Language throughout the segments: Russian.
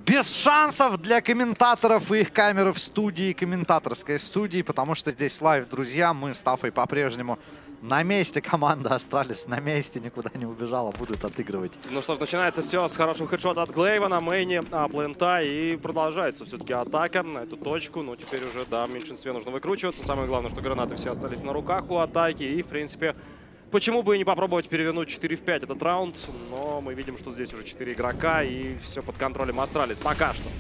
Без шансов для комментаторов и их камеры в студии, комментаторской студии, потому что здесь лайв, друзья. Мы с Тафой по-прежнему на месте. Команда Астралис на месте, никуда не убежала, будут отыгрывать. Ну что ж, начинается все с хорошего хедшота от Глейва на мейне плента, и продолжается все-таки атака на эту точку. Но теперь уже, да, в меньшинстве нужно выкручиваться. Самое главное, что гранаты все остались на руках у атаки, и, в принципе, почему бы и не попробовать перевернуть 4 в 5 этот раунд. Но мы видим, что здесь уже 4 игрока, и все под контролем Астралис пока что.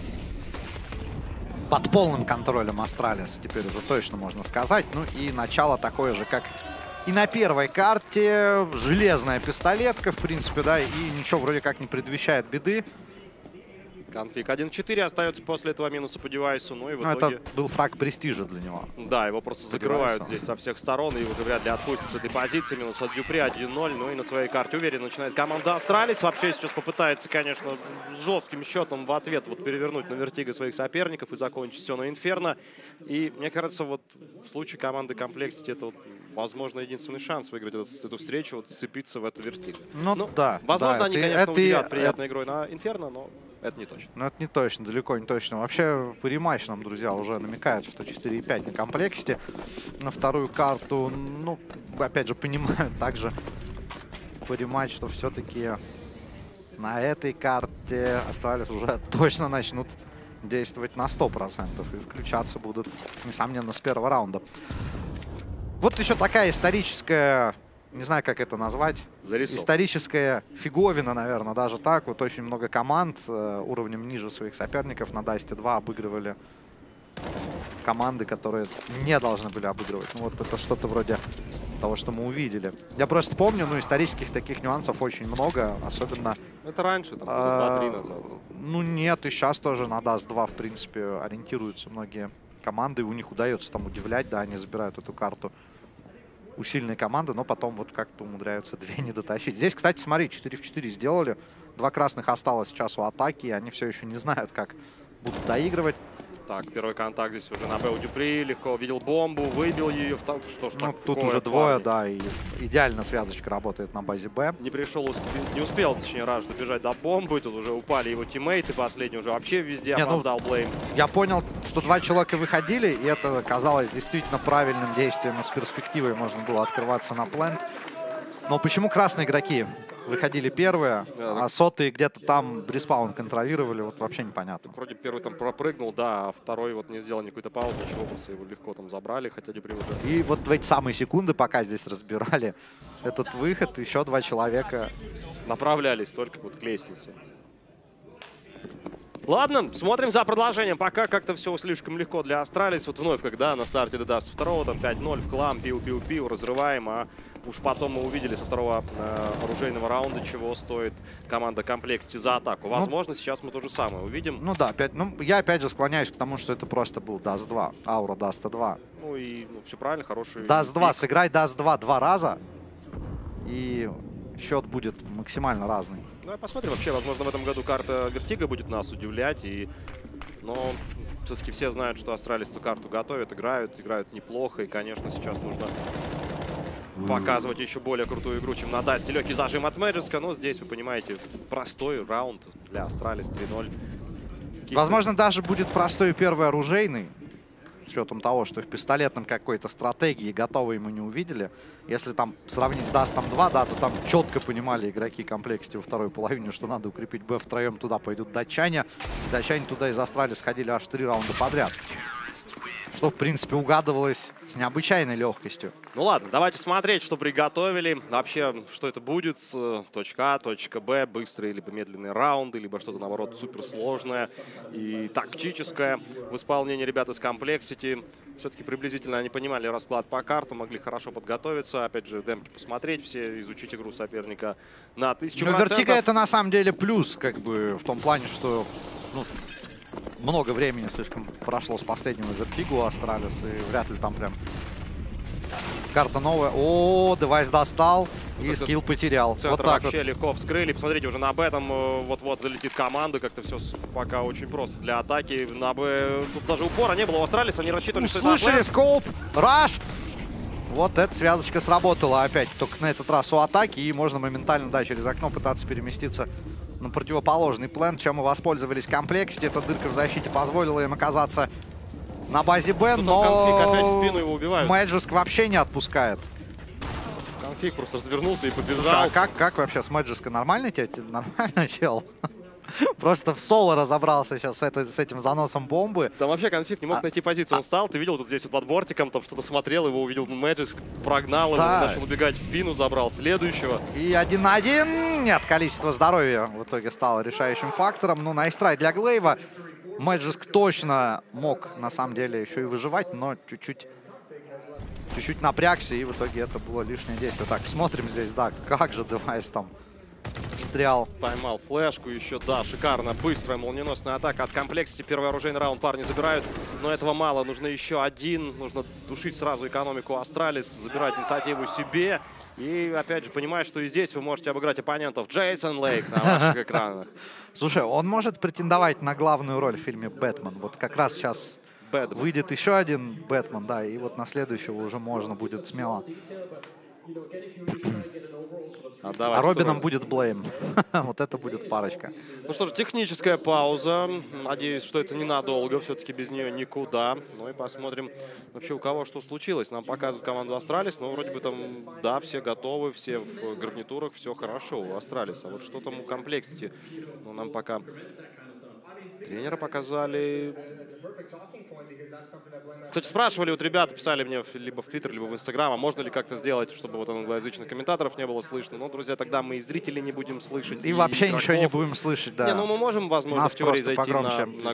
Под полным контролем Астралис, теперь уже точно можно сказать. Ну и начало такое же, как и на первой карте. Железная пистолетка, в принципе, да, и ничего вроде как не предвещает беды. Конфиг 1-4 остается после этого минуса по девайсу. Ну и в итоге... Это был фраг престижа для него. Да, его просто закрывают здесь со всех сторон. И уже вряд ли отпустят с этой позиции. Минус от Дюпри 1-0. Ну и на своей карте уверенно начинает команда Астралис. Вообще сейчас попытается, конечно, с жестким счетом в ответ вот перевернуть на Вертиго своих соперников и закончить все на Инферно. И мне кажется, вот в случае команды Complexity это вот, возможно, единственный шанс выиграть эту встречу, вот вцепиться в это Вертиго. Ну да. Возможно, да, они, конечно, удивят приятной игрой на Инферно, но... Это не точно. Ну, это не точно, далеко не точно. Вообще, по рематч нам, друзья, уже намекают, что 4,5 на Complexity. На вторую карту, ну, опять же, понимаю также по рематч, что все-таки на этой карте Астралис уже точно начнут действовать на 100%. И включаться будут, несомненно, с первого раунда. Вот еще такая историческая... Не знаю, как это назвать. Зарисовка. Историческая фиговина, наверное, даже так. Вот очень много команд уровнем ниже своих соперников на Dust 2 обыгрывали команды, которые не должны были обыгрывать. Ну, вот это что-то вроде того, что мы увидели. Я просто помню, ну, исторических таких нюансов очень много, особенно... Это раньше, там, 2-3 назад. Ну, нет, и сейчас тоже на Dust 2, в принципе, ориентируются многие команды. У них удается там удивлять, да, они забирают эту карту у сильной команды, но потом вот как-то умудряются две не дотащить. Здесь, кстати, смотри, 4 в 4 сделали. 2 красных осталось сейчас у атаки, и они все еще не знают, как будут доигрывать. Так, первый контакт здесь уже на Б у Дюпри. Легко увидел бомбу, выбил ее. Что ж, ну, тут уже двое, да, и идеально связочка работает на базе Б. Не пришел, не успел, точнее, Раш добежать до бомбы. Тут уже упали его тиммейты. Последний уже вообще везде опоздал Блейм. Я понял, что 2 человека выходили, и это казалось действительно правильным действием. С перспективой можно было открываться на плент. Но почему красные игроки выходили первые, а сотые где-то там респаун контролировали, вот вообще непонятно. Вроде первый там пропрыгнул, да, а второй вот не сделал никакой-то паузы, ничего, просто его легко там забрали, хотя Дюпри уже... И вот в эти самые секунды, пока здесь разбирали этот выход, еще 2 человека... направлялись только вот к лестнице. Ладно, смотрим за продолжением. Пока как-то все слишком легко для Астралис. Вот вновь, когда на старте даст со второго, там 5-0 в клам, пиу-пиу-пиу, разрываем. А уж потом мы увидели со второго оружейного раунда, чего стоит команда Complexity за атаку. Возможно, сейчас мы то же самое увидим. Ну да, я опять же склоняюсь к тому, что это просто был Dust 2, аура Dust 2. Ну и все правильно, хороший... Dust 2, сыграй Dust 2 раза, и счет будет максимально разный. Ну, посмотрим. Вообще, возможно, в этом году карта Вертиго будет нас удивлять. Но все-таки все знают, что Астралис эту карту готовят, играют неплохо. И, конечно, сейчас нужно показывать еще более крутую игру, чем на Дасте. Легкий зажим от Мэджиска. Но здесь, вы понимаете, простой раунд для Астралис 3-0. Возможно, даже будет простой первый оружейный. С учетом того, что в пистолетном какой-то стратегии готовые мы не увидели. Если там сравнить с Dust 2, да, то там четко понимали игроки Complexity во второй половине, что надо укрепить Б втроем. Туда пойдут датчане. Датчане туда из Астралис ходили аж 3 раунда подряд. Что, в принципе, угадывалось с необычайной легкостью. Ну ладно, давайте смотреть, что приготовили. Вообще, что это будет. Точка А, точка Б, быстрые либо медленные раунды, либо что-то, наоборот, суперсложное и тактическое в исполнении ребят из Complexity. Все-таки приблизительно они понимали расклад по картам, могли хорошо подготовиться. Опять же, демки посмотреть все, изучить игру соперника на 1000%. Но Вертиго это на самом деле плюс, как бы, в том плане, что... Ну, много времени слишком прошло с последнего Вертиго у Астралис, и вряд ли там прям карта новая. О, девайс достал и скилл потерял. Центр вот так вообще вот легко вскрыли. Посмотрите, уже на Б там вот-вот залетит команда. Как-то все пока очень просто для атаки. На Б тут даже упора не было у Астралис, они рассчитывали, что услышали скоуп, раш! Вот эта связочка сработала опять, только на этот раз у атаки, и можно моментально, да, через окно пытаться переместиться на противоположный план, чем и воспользовались Complexity. Эта дырка в защите позволила им оказаться на базе Б, но Конфиг опять в спину его убивают. Magisk вообще не отпускает. Конфиг просто развернулся и побежал. Слушай, а как вообще с Magisk? Нормально тебе? Нормально, чел? Просто в соло разобрался сейчас с этим заносом бомбы. Там вообще Конфиг не мог найти позицию. Он встал, ты видел, вот здесь вот под бортиком, там что-то смотрел, его увидел Magisk, прогнал его, начал убегать в спину, забрал следующего. И 1 на 1. Нет, количество здоровья в итоге стало решающим фактором. Ну, найстрай для Глейва. Magisk точно мог, на самом деле, еще и выживать, но чуть-чуть напрягся, и в итоге это было лишнее действие. Так, смотрим здесь, да, как же Device там встрял. Поймал флешку еще, да, шикарно, быстрая молниеносная атака от Complexity. Первый оружейный раунд парни забирают, но этого мало, нужно еще один, нужно душить сразу экономику Астралис, забирать инициативу себе. И опять же, понимаешь, что и здесь вы можете обыграть оппонентов. Джейсон Лейк на ваших экранах. Слушай, он может претендовать на главную роль в фильме «Бэтмен». Вот как раз сейчас выйдет еще один «Бэтмен», да, и вот на следующего уже можно будет смело. А Робином будет Блейм. Вот это будет парочка. Ну что ж, техническая пауза. Надеюсь, что это ненадолго. Все-таки без нее никуда. Ну и посмотрим вообще, у кого что случилось. Нам показывают команду Астралис. Но вроде бы там, да, все готовы, все в гарнитурах, все хорошо у Астралиса. Вот что там у Complexity? Ну, нам пока тренера показали. Кстати, спрашивали, вот ребята писали мне либо в Твиттер, либо в Инстаграм, а можно ли как-то сделать, чтобы вот англоязычных комментаторов не было слышно. Ну, друзья, тогда мы и зрителей не будем слышать. И вообще игроков ничего не будем слышать, да. Не, ну мы можем, возможно, нас в теории зайти на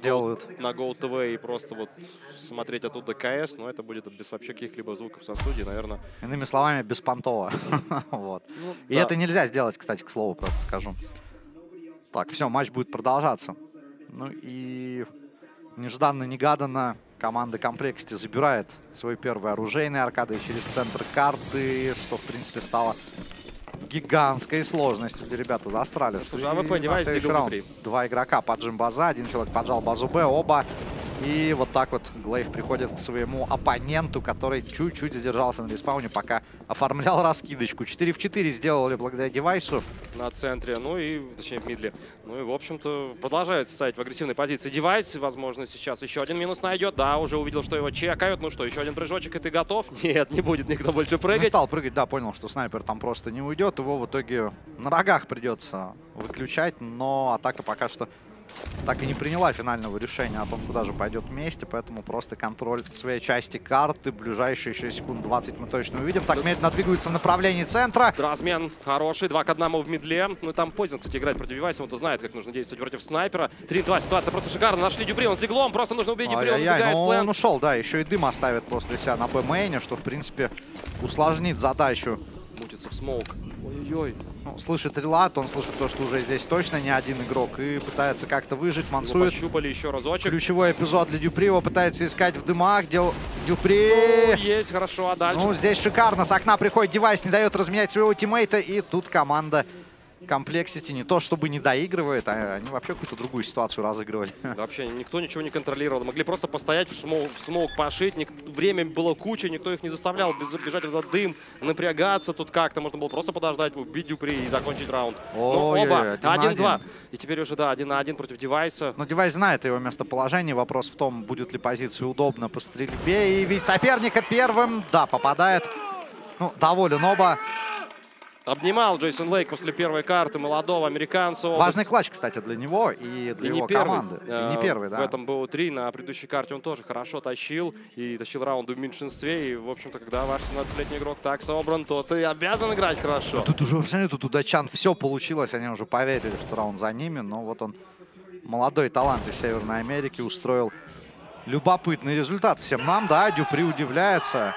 GoTV и просто вот смотреть оттуда КС, но это будет без вообще каких-либо звуков со студии, наверное. Иными словами, беспонтово. Вот. Ну, и да. Это нельзя сделать, кстати, к слову, просто скажу. Так, все, матч будет продолжаться. Ну и нежданно-негаданно команда Complexity забирает свой первый оружейный аркадой через центр карты, что, в принципе, стало гигантской сложностью для ребят из Астралис. Два игрока поджим база, один человек поджал базу Б, оба. И вот так вот Глейв приходит к своему оппоненту, который чуть-чуть задержался на респауне, пока оформлял раскидочку. 4 в 4 сделали благодаря девайсу. На центре, ну и, точнее, в мидле. Ну и, в общем-то, продолжает стоять в агрессивной позиции девайс. Возможно, сейчас еще один минус найдет. Да, уже увидел, что его чекают. Ну что, еще один прыжочек, и ты готов? Нет, не будет никто больше прыгать. Не стал прыгать, да, понял, что снайпер там просто не уйдет. Его в итоге на рогах придется выключать, но атака пока что так и не приняла финального решения о том, куда же пойдет вместе, поэтому просто контроль своей части карты. Ближайшие еще секунд 20 мы точно увидим. Так медленно двигаются в направлении центра. Размен хороший, 2 к 1 в мидле. Ну там поздно, кстати, играть против девайса, он-то знает, как нужно действовать против снайпера. 3-2, ситуация просто шикарная. Нашли Дюпри, он с диглом, просто нужно убить Дюпри, он убегает в план. Он ушел, да, еще и дым оставит после себя на Б-мейне, что, в принципе, усложнит задачу. Мутится в смоук. Ой-ой-ой. Ну, слышит релат, он слышит то, что уже здесь точно не один игрок, и пытается как-то выжить, мансует. Пощупали еще разочек. Ключевой эпизод для Дюпри, его пытается искать в дымах, Дюпри. Ну, есть, хорошо, а дальше? Ну, здесь шикарно, с окна приходит девайс, не дает разменять своего тиммейта, и тут команда Complexity не то чтобы не доигрывает, а они вообще какую-то другую ситуацию разыгрывали. Вообще никто ничего не контролировал. Могли просто постоять в смоук пошить. Время было куча, никто их не заставлял бежать в этот дым, напрягаться тут как-то. Можно было просто подождать, убить Дюпри и закончить раунд. Но оба 1-2. И теперь уже, да, 1 на 1 против девайса. Но девайс знает его местоположение. Вопрос в том, будет ли позиция удобна по стрельбе. И ведь соперника первым, да, попадает. Ну, доволен оба. Обнимал Джейсон Лейк после первой карты молодого американца. Важный клатч, кстати, для него и для его команды. И не первый, да. В этом было 3. На предыдущей карте он тоже хорошо тащил. И тащил раунды в меньшинстве. И, в общем-то, когда ваш 17-летний игрок так собран, то ты обязан играть хорошо. Но тут уже, вообще, тут у датчан все получилось. Они уже поверили, что раунд за ними. Но вот он, молодой талант из Северной Америки, устроил любопытный результат всем нам. Да, Дюпри удивляется.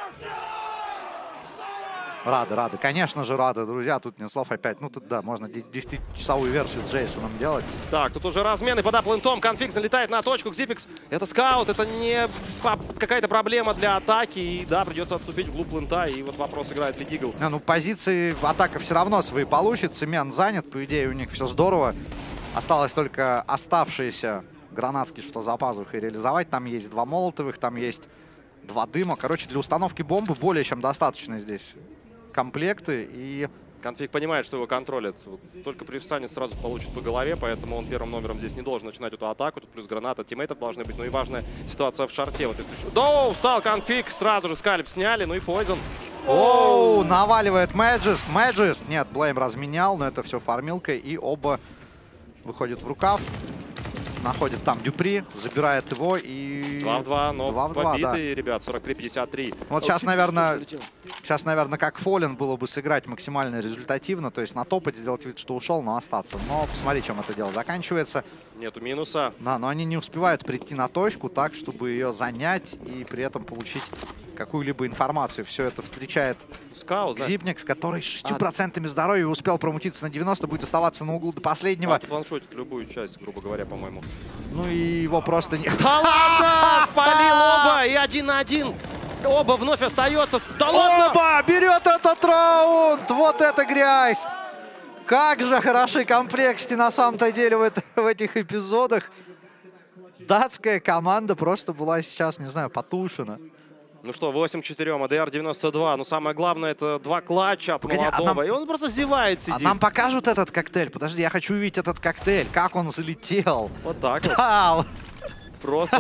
Рады, конечно же рады, друзья, тут не слов опять. Ну тут, да, можно 10-часовую версию с Джейсоном делать. Так, тут уже размены под аплентом, Конфиг залетает на точку, Xipix. Это скаут, это не какая-то проблема для атаки. И да, придется отступить вглубь плента, и вот вопрос, играет ли Дигл. Ну, позиции атака все равно свои получит, Цемент занят, по идее у них все здорово. Осталось только оставшиеся гранатки, что за пазухой реализовать. Там есть 2 молотовых, там есть 2 дыма. Короче, для установки бомбы более чем достаточно здесь комплекты, и Конфиг понимает, что его контролят. Вот только при встане сразу получит по голове, поэтому он первым номером здесь не должен начинать эту атаку. Тут плюс граната тиммейтов должны быть. Ну и важная ситуация в шарте. Вот если... Да, встал Конфиг, сразу же скальп сняли, ну и Poison. Оу, наваливает Мэджиск. Мэджиск. Нет, Блейм разменял, но это все фармилка. И оба выходят в рукав. Находит там Дюпри, забирает его и... 2 в 2, но 2 в 2, побитый, да. ребят, 43-53. Вот сейчас, наверное, как Фолен было бы сыграть максимально результативно. То есть на топать сделать вид, что ушел, но остаться. Но посмотри, чем это дело заканчивается. Нету минуса. Да, но они не успевают прийти на точку так, чтобы ее занять и при этом получить какую-либо информацию. Все это встречает Скаут, Xyp9x, который с 6% здоровья успел промутиться на 90, будет оставаться на углу до последнего. Ваншотит любую часть, грубо говоря, по-моему. Ну и его просто не... Да ладно! Спалил оба! И 1 на 1. Оба вновь остается. Да ладно! Оба! Берет этот раунд! Вот это грязь! Как же хороши комплексити на самом-то деле в этих эпизодах. Датская команда просто была сейчас, не знаю, потушена. Ну что, 8-4, АДР 92. Но самое главное, это 2 клатча от молодого. И он просто зевает, сидит. А нам покажут этот коктейль? Подожди, я хочу увидеть этот коктейль. Как он залетел. Вот так вот. Да. Просто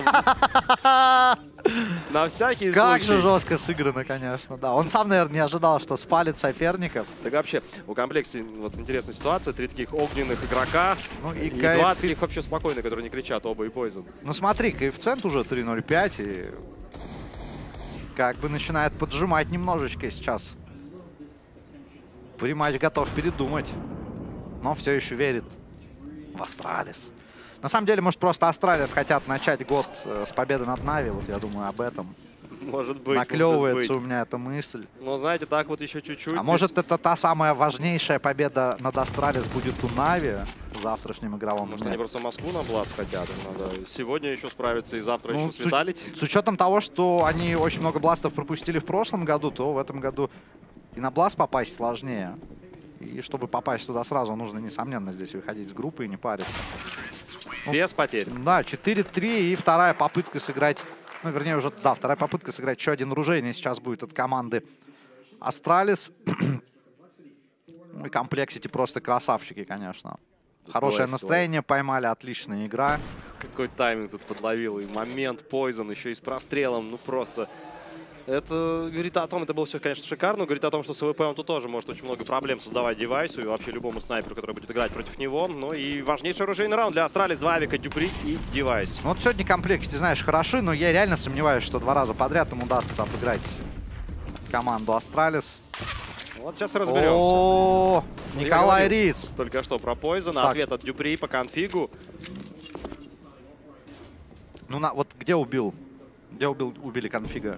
на всякий случай. Как же жестко сыграно, конечно. Да, он сам, наверное, не ожидал, что спалит соперников. Так вообще, у комплекте вот интересная ситуация. 3 таких огненных игрока. Ну и 2 таких вообще спокойных, которые не кричат, оба и Poison. Ну смотри, коэффициент уже 3.05 и... как бы начинает поджимать немножечко сейчас. Пуриматч готов передумать, но все еще верит в Астралис. На самом деле, может, просто Астралис хотят начать год с победы над Нави. Вот я думаю об этом. Может быть. Наклевывается у меня эта мысль. Но знаете, так вот еще чуть-чуть. А может, это та самая важнейшая победа над Астралис будет у Нави в завтрашнем игровом дне? Может, они просто Москву на Бласт хотят. Им надо сегодня еще справиться и завтра еще светалить. С учетом того, что они очень много бластов пропустили в прошлом году, то в этом году и на Бласт попасть сложнее. И чтобы попасть туда сразу, нужно, несомненно, здесь выходить с группы и не париться. Без потерь. Да, 4-3 и вторая попытка сыграть... Ну, вернее, уже, да, вторая попытка сыграть еще один оружейный сейчас будет от команды Астралис. И комплексити просто красавчики, конечно. Хорошее настроение поймали, отличная игра. Какой тайминг тут подловил. И момент Poison еще и с прострелом. Ну, просто... Это говорит о том, это было все, конечно, шикарно, говорит о том, что с АВП он тут тоже может очень много проблем создавать девайсу и вообще любому снайперу, который будет играть против него. Ну и важнейший оружейный раунд для Астралис. 2 авика, Дюпри и девайс. Ну, вот сегодня комплексити, знаешь, хороши, но я реально сомневаюсь, что 2 раза подряд им удастся обыграть команду Астралис. Вот сейчас и разберемся. О, Николай Риц. Только что про Poison. Ответ от Дюпри по конфигу. Ну, вот где убил? Где убили конфига?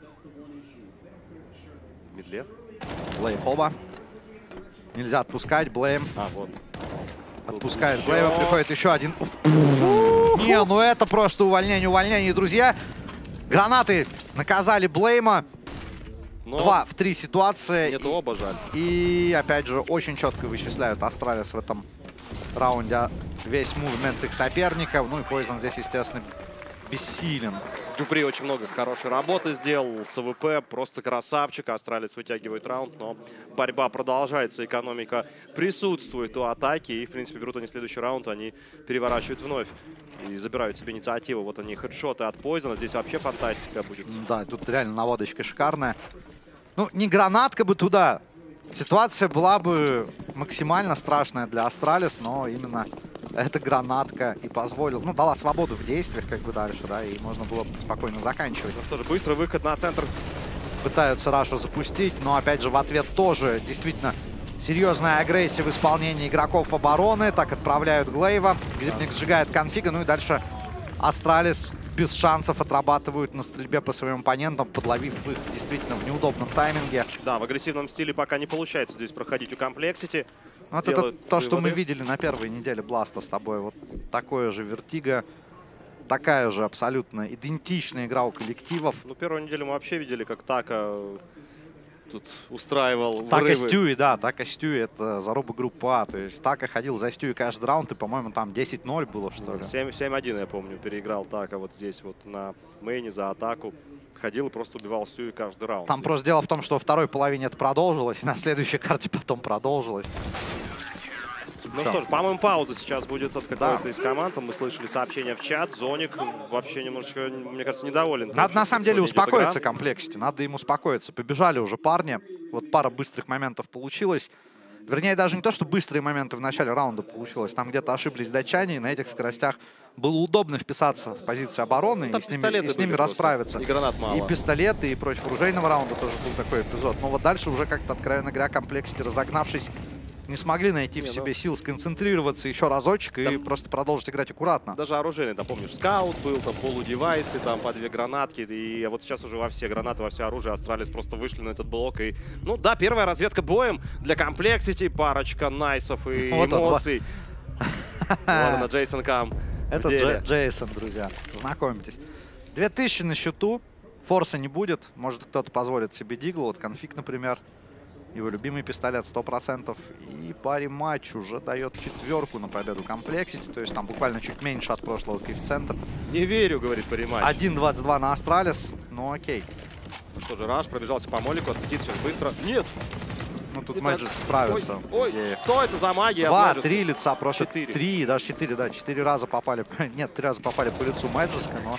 В медле. Блейв оба. Нельзя отпускать. Блейм. А, вот. Отпускает Блейва. Приходит еще один. Не, ну это просто увольнение, увольнение, друзья. Гранаты наказали Блейма. 2 в 3 ситуации. Нет, оба жаль. И опять же очень четко вычисляют Астралис в этом раунде весь мувмент их соперников. Ну и Poison здесь, естественно, бессилен. Дюпри очень много хорошей работы сделал с АВП. Просто красавчик. Астралис вытягивает раунд, но борьба продолжается. Экономика присутствует у атаки. И, в принципе, берут они следующий раунд. Они переворачивают вновь и забирают себе инициативу. Вот они, хедшоты от Poison. Здесь вообще фантастика будет. Да, тут реально наводочка шикарная. Ну, не гранатка бы туда. Ситуация была бы максимально страшная для Астралис, но именно эта гранатка и позволила, ну, дала свободу в действиях, как бы дальше, да, и можно было спокойно заканчивать. Ну что же, быстрый выход на центр. Пытаются Рашу запустить, но, опять же, в ответ тоже действительно серьезная агрессия в исполнении игроков обороны. Так отправляют Глейва. Xyp9x сжигает конфига, ну и дальше Астралис без шансов отрабатывают на стрельбе по своим оппонентам, подловив их действительно в неудобном тайминге. Да, в агрессивном стиле пока не получается здесь проходить у комплексити. Вот это то, что мы видели на первой неделе Бласта с тобой. Вот такое же Вертиго, такая же абсолютно идентичная игра у коллективов. Ну, первую неделю мы вообще видели, как Така тут устраивал Така врывы. Стюи, да, Така Стюи — это заруба группы А. То есть Така ходил за Стюи каждый раунд, и, по-моему, там 10-0 было, что ли. 7-1, я помню, переиграл Така вот здесь вот на мейне за атаку. ходил и просто убивал всю и каждый раунд. Там просто дело в том, что во второй половине это продолжилось, и на следующей карте потом продолжилось. Ну что ж, по-моему, пауза сейчас будет от какой-то из команд. Мы слышали сообщение в чат. Зоник вообще немножечко, мне кажется, недоволен. Надо на самом деле успокоиться Комплексити. Надо им успокоиться. Побежали уже парни. Вот пара быстрых моментов получилось. Вернее, даже не то, что быстрые моменты в начале раунда получилось. Там где-то ошиблись датчане, и на этих скоростях было удобно вписаться в позиции обороны и с ними расправиться. И гранат мало. И пистолеты, и против оружейного раунда тоже был такой эпизод. Но вот дальше уже как-то, откровенно говоря, Комплексити, разогнавшись, не смогли найти в себе сил сконцентрироваться еще разочек и просто продолжить играть аккуратно. Даже оружейный, там, помнишь, скаут был, там полудевайсы, там по 2 гранатки. И вот сейчас уже во все гранаты, во все оружие Астралис просто вышли на этот блок. И, ну да, первая разведка боем для Комплексити. Парочка найсов и эмоций. Вот она, Джейсон Кам. Это Джейсон, друзья. Знакомьтесь. 2000 на счету. Форса не будет. Может, кто-то позволит себе дигл. Вот конфиг, например. Его любимый пистолет 100%. И по рематчу уже дает 4 на победу Комплексити. То есть там буквально чуть меньше от прошлого коэффициента. Не верю, говорит по рематчу. 1.22 на Астралис. Ну окей. Ну что же, Раш пробежался по молику. Отлетит сейчас быстро. Нет! Ну тут Мэджиск справится. Ой, что это за магия? 2-3 лица просто. 4. 3, даже 4, да. 4 раза попали. Нет, 3 раза попали по лицу Мэджиска, но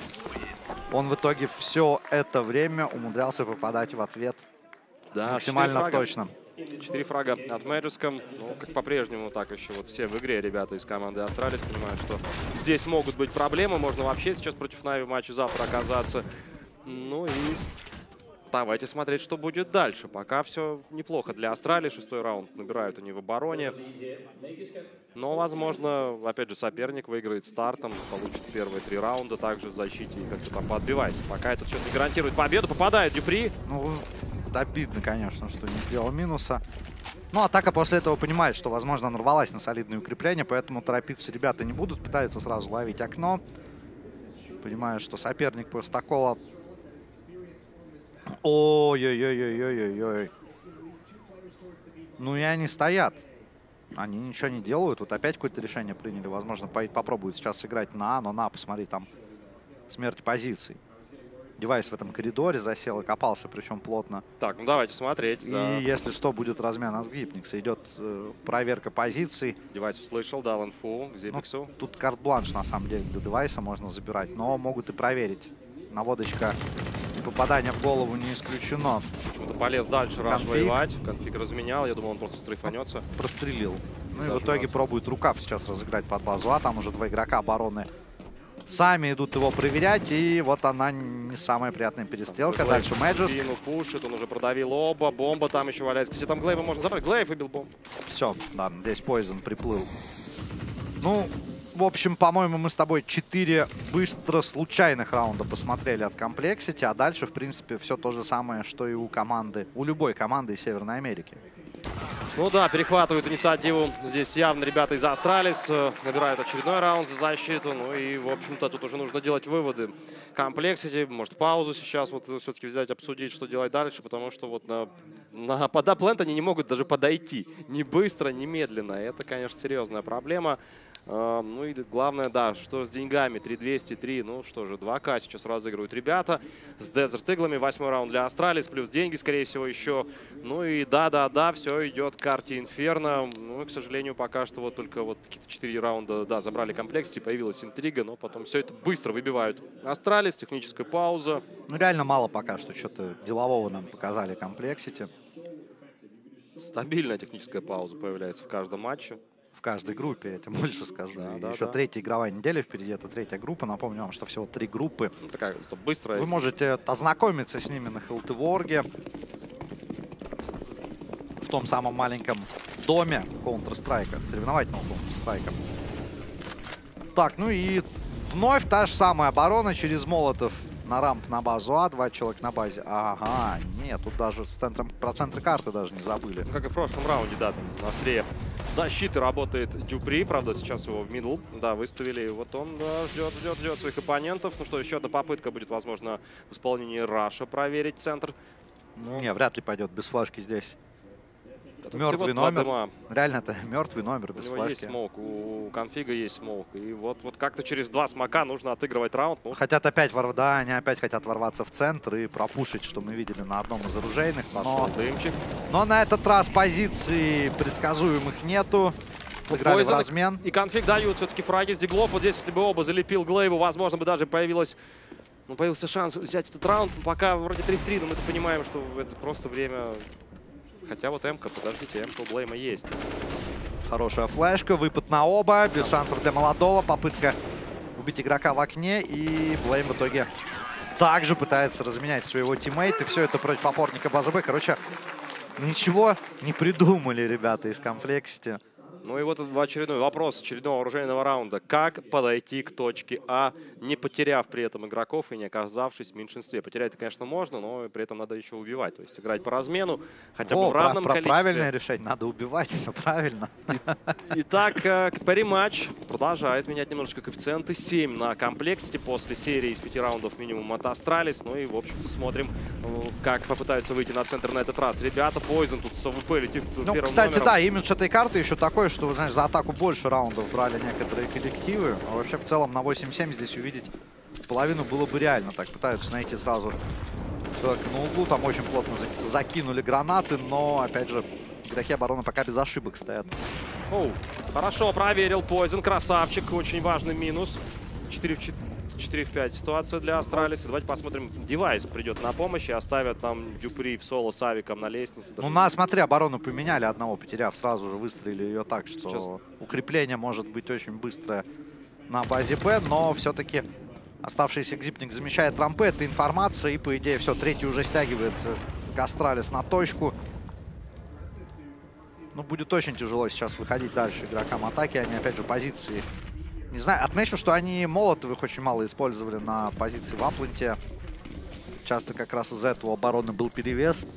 он в итоге все это время умудрялся попадать в ответ. Да, максимально точно. 4 фрага от Мэджиска. Ну, как по-прежнему так еще вот все в игре ребята из команды Астралис понимают, что здесь могут быть проблемы. Можно вообще сейчас против Нави в матче завтра оказаться. Ну и давайте смотреть, что будет дальше. Пока все неплохо для Астралии. 6-й раунд набирают они в обороне. Но, возможно, опять же, соперник выиграет стартом, получит первые 3 раунда, также в защите и как-то там подбивается. Пока этот счет не гарантирует победу. Попадает Дюпри. Ну, обидно, конечно, что не сделал минуса. Ну, атака после этого понимает, что, возможно, нарвалась на солидные укрепления, поэтому торопиться ребята не будут. Пытаются сразу ловить окно. Понимают, что соперник после такого... Ой-ой-ой-ой-ой-ой-ой. Ну и они стоят. Они ничего не делают. Вот опять какое-то решение приняли. Возможно, попробуют сейчас сыграть на А, но на, посмотри, там смерть позиций. Девайс в этом коридоре засел и копался, причем плотно. Так, ну давайте смотреть. И если что, будет размен от Згипникса. Идет проверка позиций. Девайс услышал, дал инфу к Зипниксу. Ну, тут карт-бланш, на самом деле, для девайса можно забирать. Но могут и проверить. Наводочка и попадание в голову не исключено. Почему-то полез дальше Раш воевать. Конфиг разменял. Я думал, он просто стрейфанется. Прострелил. Ну и в итоге пробует рукав сейчас разыграть под базу. А там уже 2 игрока обороны сами идут его проверять. И вот она не самая приятная перестрелка. Дальше Мэджиск. Пушит, он уже продавил оба. Бомба там еще валяется. Кстати, там Глейва можно забрать. Глейв выбил бомбу. Все, да, здесь Poison приплыл. Ну, в общем, по-моему, мы с тобой 4 быстро случайных раунда посмотрели от Комплексити. А дальше, в принципе, все то же самое, что и у команды, у любой команды из Северной Америки. Ну да, перехватывают инициативу здесь явно ребята из Астралис. Набирают очередной раунд за защиту. Ну и, в общем-то, тут уже нужно делать выводы. Комплексити, может, паузу сейчас вот все-таки взять, обсудить, что делать дальше. Потому что вот на подап-ленд они не могут даже подойти. Ни быстро, ни медленно. Это, конечно, серьезная проблема. Ну и главное, да, что с деньгами. 3203, ну что же, 2К сейчас разыгрывают ребята. С Desert Eagle'ами 8-й раунд для Астралис, плюс деньги, скорее всего, еще. Ну и да, все идет к карте Инферно. Ну и, к сожалению, пока что вот только вот какие-то 4 раунда, да, забрали Комплексити, появилась интрига, но потом все это быстро выбивают. Астралис, техническая пауза. Ну реально мало пока что что-то делового нам показали Комплексити. Стабильная техническая пауза появляется в каждом матче. В каждой группе, я тебе больше скажу. Да, еще третья игровая неделя впереди, это 3-я группа. Напомню вам, что всего 3 группы. Ну, такая быстрая. Вы можете ознакомиться с ними на Хелтеворге. В том самом маленьком доме Counter-Strike, соревновательного Counter-Strike. Так, ну и вновь та же самая оборона через Молотов на рамп на базу А. 2 человека на базе. Ага, нет, тут даже с центром, про центры карты даже не забыли. Ну, как и в прошлом раунде, да, там на острие защиты работает Дюпри. Правда, сейчас его в мидл, да, выставили. Вот он, да, ждет своих оппонентов. Ну что, еще одна попытка будет, возможно, в исполнении Раша проверить центр. Ну, не, вряд ли пойдет без флешки здесь. Мертвый номер. Реально, это мертвый номер без флешки. У него есть смоук, у конфига есть смоук. И вот как-то через 2 смока нужно отыгрывать раунд. Ну. Хотят опять да, они опять хотят ворваться в центр и пропушить, что мы видели на одном из оружейных. Пошел дымчик. Но на этот раз позиций предсказуемых нету. Сыграли в размен. И конфиг дают все-таки фраги с диглов. Вот здесь, если бы оба залепил Глейву, возможно, бы даже появился шанс взять этот раунд. Пока вроде 3 в 3, но мы понимаем, что это просто время. Хотя вот М-ка, подождите, М-ка у Блейма есть. Хорошая флешка, выпад на оба, без шансов для молодого. Попытка убить игрока в окне, и Блейм в итоге также пытается разменять своего тиммейта. И все это против опорника базы Б. Короче, ничего не придумали ребята из Complexity. Ну и вот очередной вопрос очередного оружейного раунда. Как подойти к точке А, не потеряв при этом игроков и не оказавшись в меньшинстве? Потерять-то, конечно, можно, но при этом надо еще убивать. То есть играть по размену, хотя бы в равном количестве. Правильное решение. Надо убивать, все правильно. Итак, пари-матч продолжает менять немножечко коэффициенты. 7 на Complexity после серии из 5 раундов минимум от Astralis. Ну и, в общем-то, смотрим, как попытаются выйти на центр на этот раз. Ребята, Poison тут с АВП летит первым кстати, номером. Да, имидж этой карты еще такой, что, знаешь, за атаку больше раундов брали некоторые коллективы. А вообще, в целом, на 8-7 здесь увидеть половину было бы реально. Так пытаются найти сразу человека на углу. Там очень плотно закинули гранаты, но, опять же, игроки обороны пока без ошибок стоят. Оу, хорошо проверил Poison, красавчик. Очень важный минус. 4 в 5 ситуация для Astralis. Давайте посмотрим. Девайс придет на помощь и оставят там Дюпри в соло с авиком на лестнице. Ну, смотри, оборону поменяли, одного потеряв. Сразу же выстроили ее так, что сейчас укрепление может быть очень быстрое на базе Б, но все-таки оставшийся экзипник замещает рампы. Это информация, и, по идее, все, третий уже стягивается к Astralis на точку. Ну, будет очень тяжело сейчас выходить дальше игрокам атаки. Они, опять же, позиции... Не знаю, отмечу, что они молотовых очень мало использовали на позиции в апленте. Часто как раз из-за этого у обороны был перевес.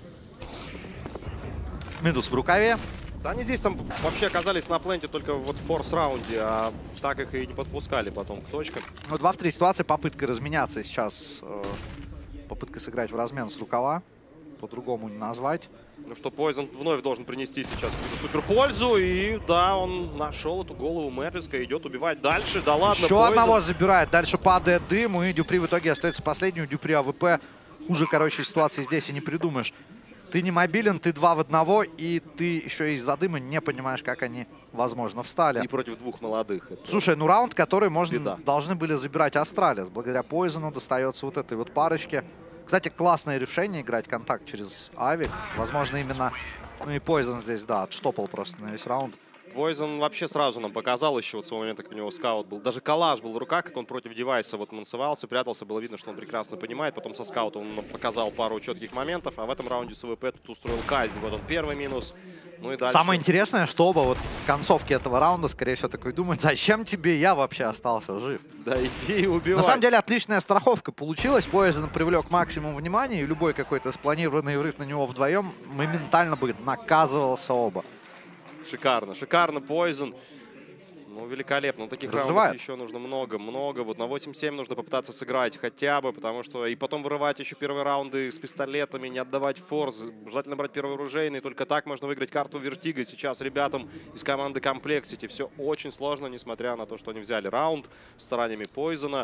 Минус в рукаве. Да, они здесь там вообще оказались на пленте только вот в форс-раунде, а так их и не подпускали потом к точкам. Ну, 2 в 3 ситуации, попытка разменяться сейчас. Попытка сыграть в размен с рукава. По-другому не назвать. Ну что, Poison вновь должен принести сейчас какую-то супер пользу. И да, он нашел эту голову Мэджиска, идет убивать дальше. Да ладно, еще Poison одного забирает. Дальше падает дым, и Дюпри в итоге остается последним. Дюпри АВП. Хуже, короче, ситуации здесь и не придумаешь. Ты не мобилен, ты 2 в 1, и ты еще из-за дыма не понимаешь, как они, возможно, встали. И против 2 молодых. Слушай, ну раунд, который должны были забирать Astralis. Благодаря Poison достается вот этой вот парочке. Кстати, классное решение играть контакт через авик. Возможно, именно... Ну и Poison здесь, да, отштопал просто на весь раунд. Poison вообще сразу нам показал еще вот с того момента, как у него скаут был. Даже коллаж был в руках, как он против девайса вот мансовался, прятался. Было видно, что он прекрасно понимает. Потом со скаутом он показал пару четких моментов. А в этом раунде с АВП тут устроил казнь. Вот он первый минус. Ну и дальше. Самое интересное, что оба вот в концовке этого раунда, скорее всего, такой думают, зачем тебе я вообще остался жив? Да иди и убивай. На самом деле отличная страховка получилась. Poison привлек максимум внимания, и любой какой-то спланированный врыв на него вдвоем моментально бы наказывался оба. Шикарно, шикарно, Poison. Ну, великолепно. Ну, таких раундов еще нужно много-много. Вот на 8-7 нужно попытаться сыграть хотя бы, потому что... И потом вырывать еще первые раунды с пистолетами, не отдавать форс. Желательно брать первый оружейный. Только так можно выиграть карту Вертига. Сейчас ребятам из команды Complexity все очень сложно, несмотря на то, что они взяли раунд стараниями Poison.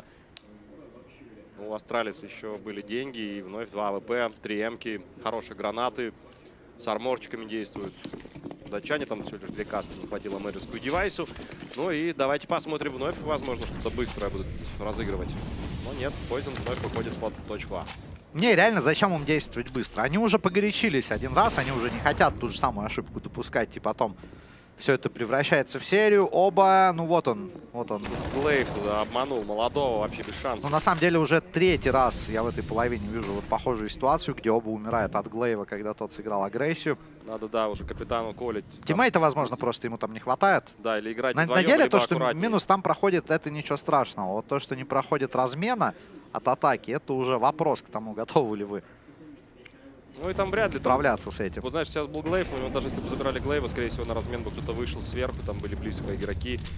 У Astralis еще были деньги. И вновь 2 АВП, 3 М-ки, хорошие гранаты. С арморчиками действуют. Датчане там всего лишь 2 каски, не хватило Мэджиску и девайсу. Ну и давайте посмотрим вновь. Возможно, что-то быстрое будут разыгрывать. Но нет, Poison вновь выходит под точку А. Не, реально, зачем им действовать быстро? Они уже погорячились один раз, они уже не хотят ту же самую ошибку допускать, и потом все это превращается в серию. Оба, ну вот он. Глейв туда обманул молодого, вообще без шансов. Ну, на самом деле, уже 3-й раз я в этой половине вижу вот похожую ситуацию, где оба умирают от Глейва, когда тот сыграл агрессию. Надо, да, уже капитану колить. Тиммейта, возможно, просто ему там не хватает. Да, или играть на деле, то, что минус там проходит, это ничего страшного. Вот то, что не проходит размена от атаки, это уже вопрос к тому, готовы ли вы. Ну и там вряд ли справляться с этим. Вот знаешь, сейчас был Глейв, но даже если бы забирали Глейва, скорее всего, на размен бы кто-то вышел сверху, там были близко игроки.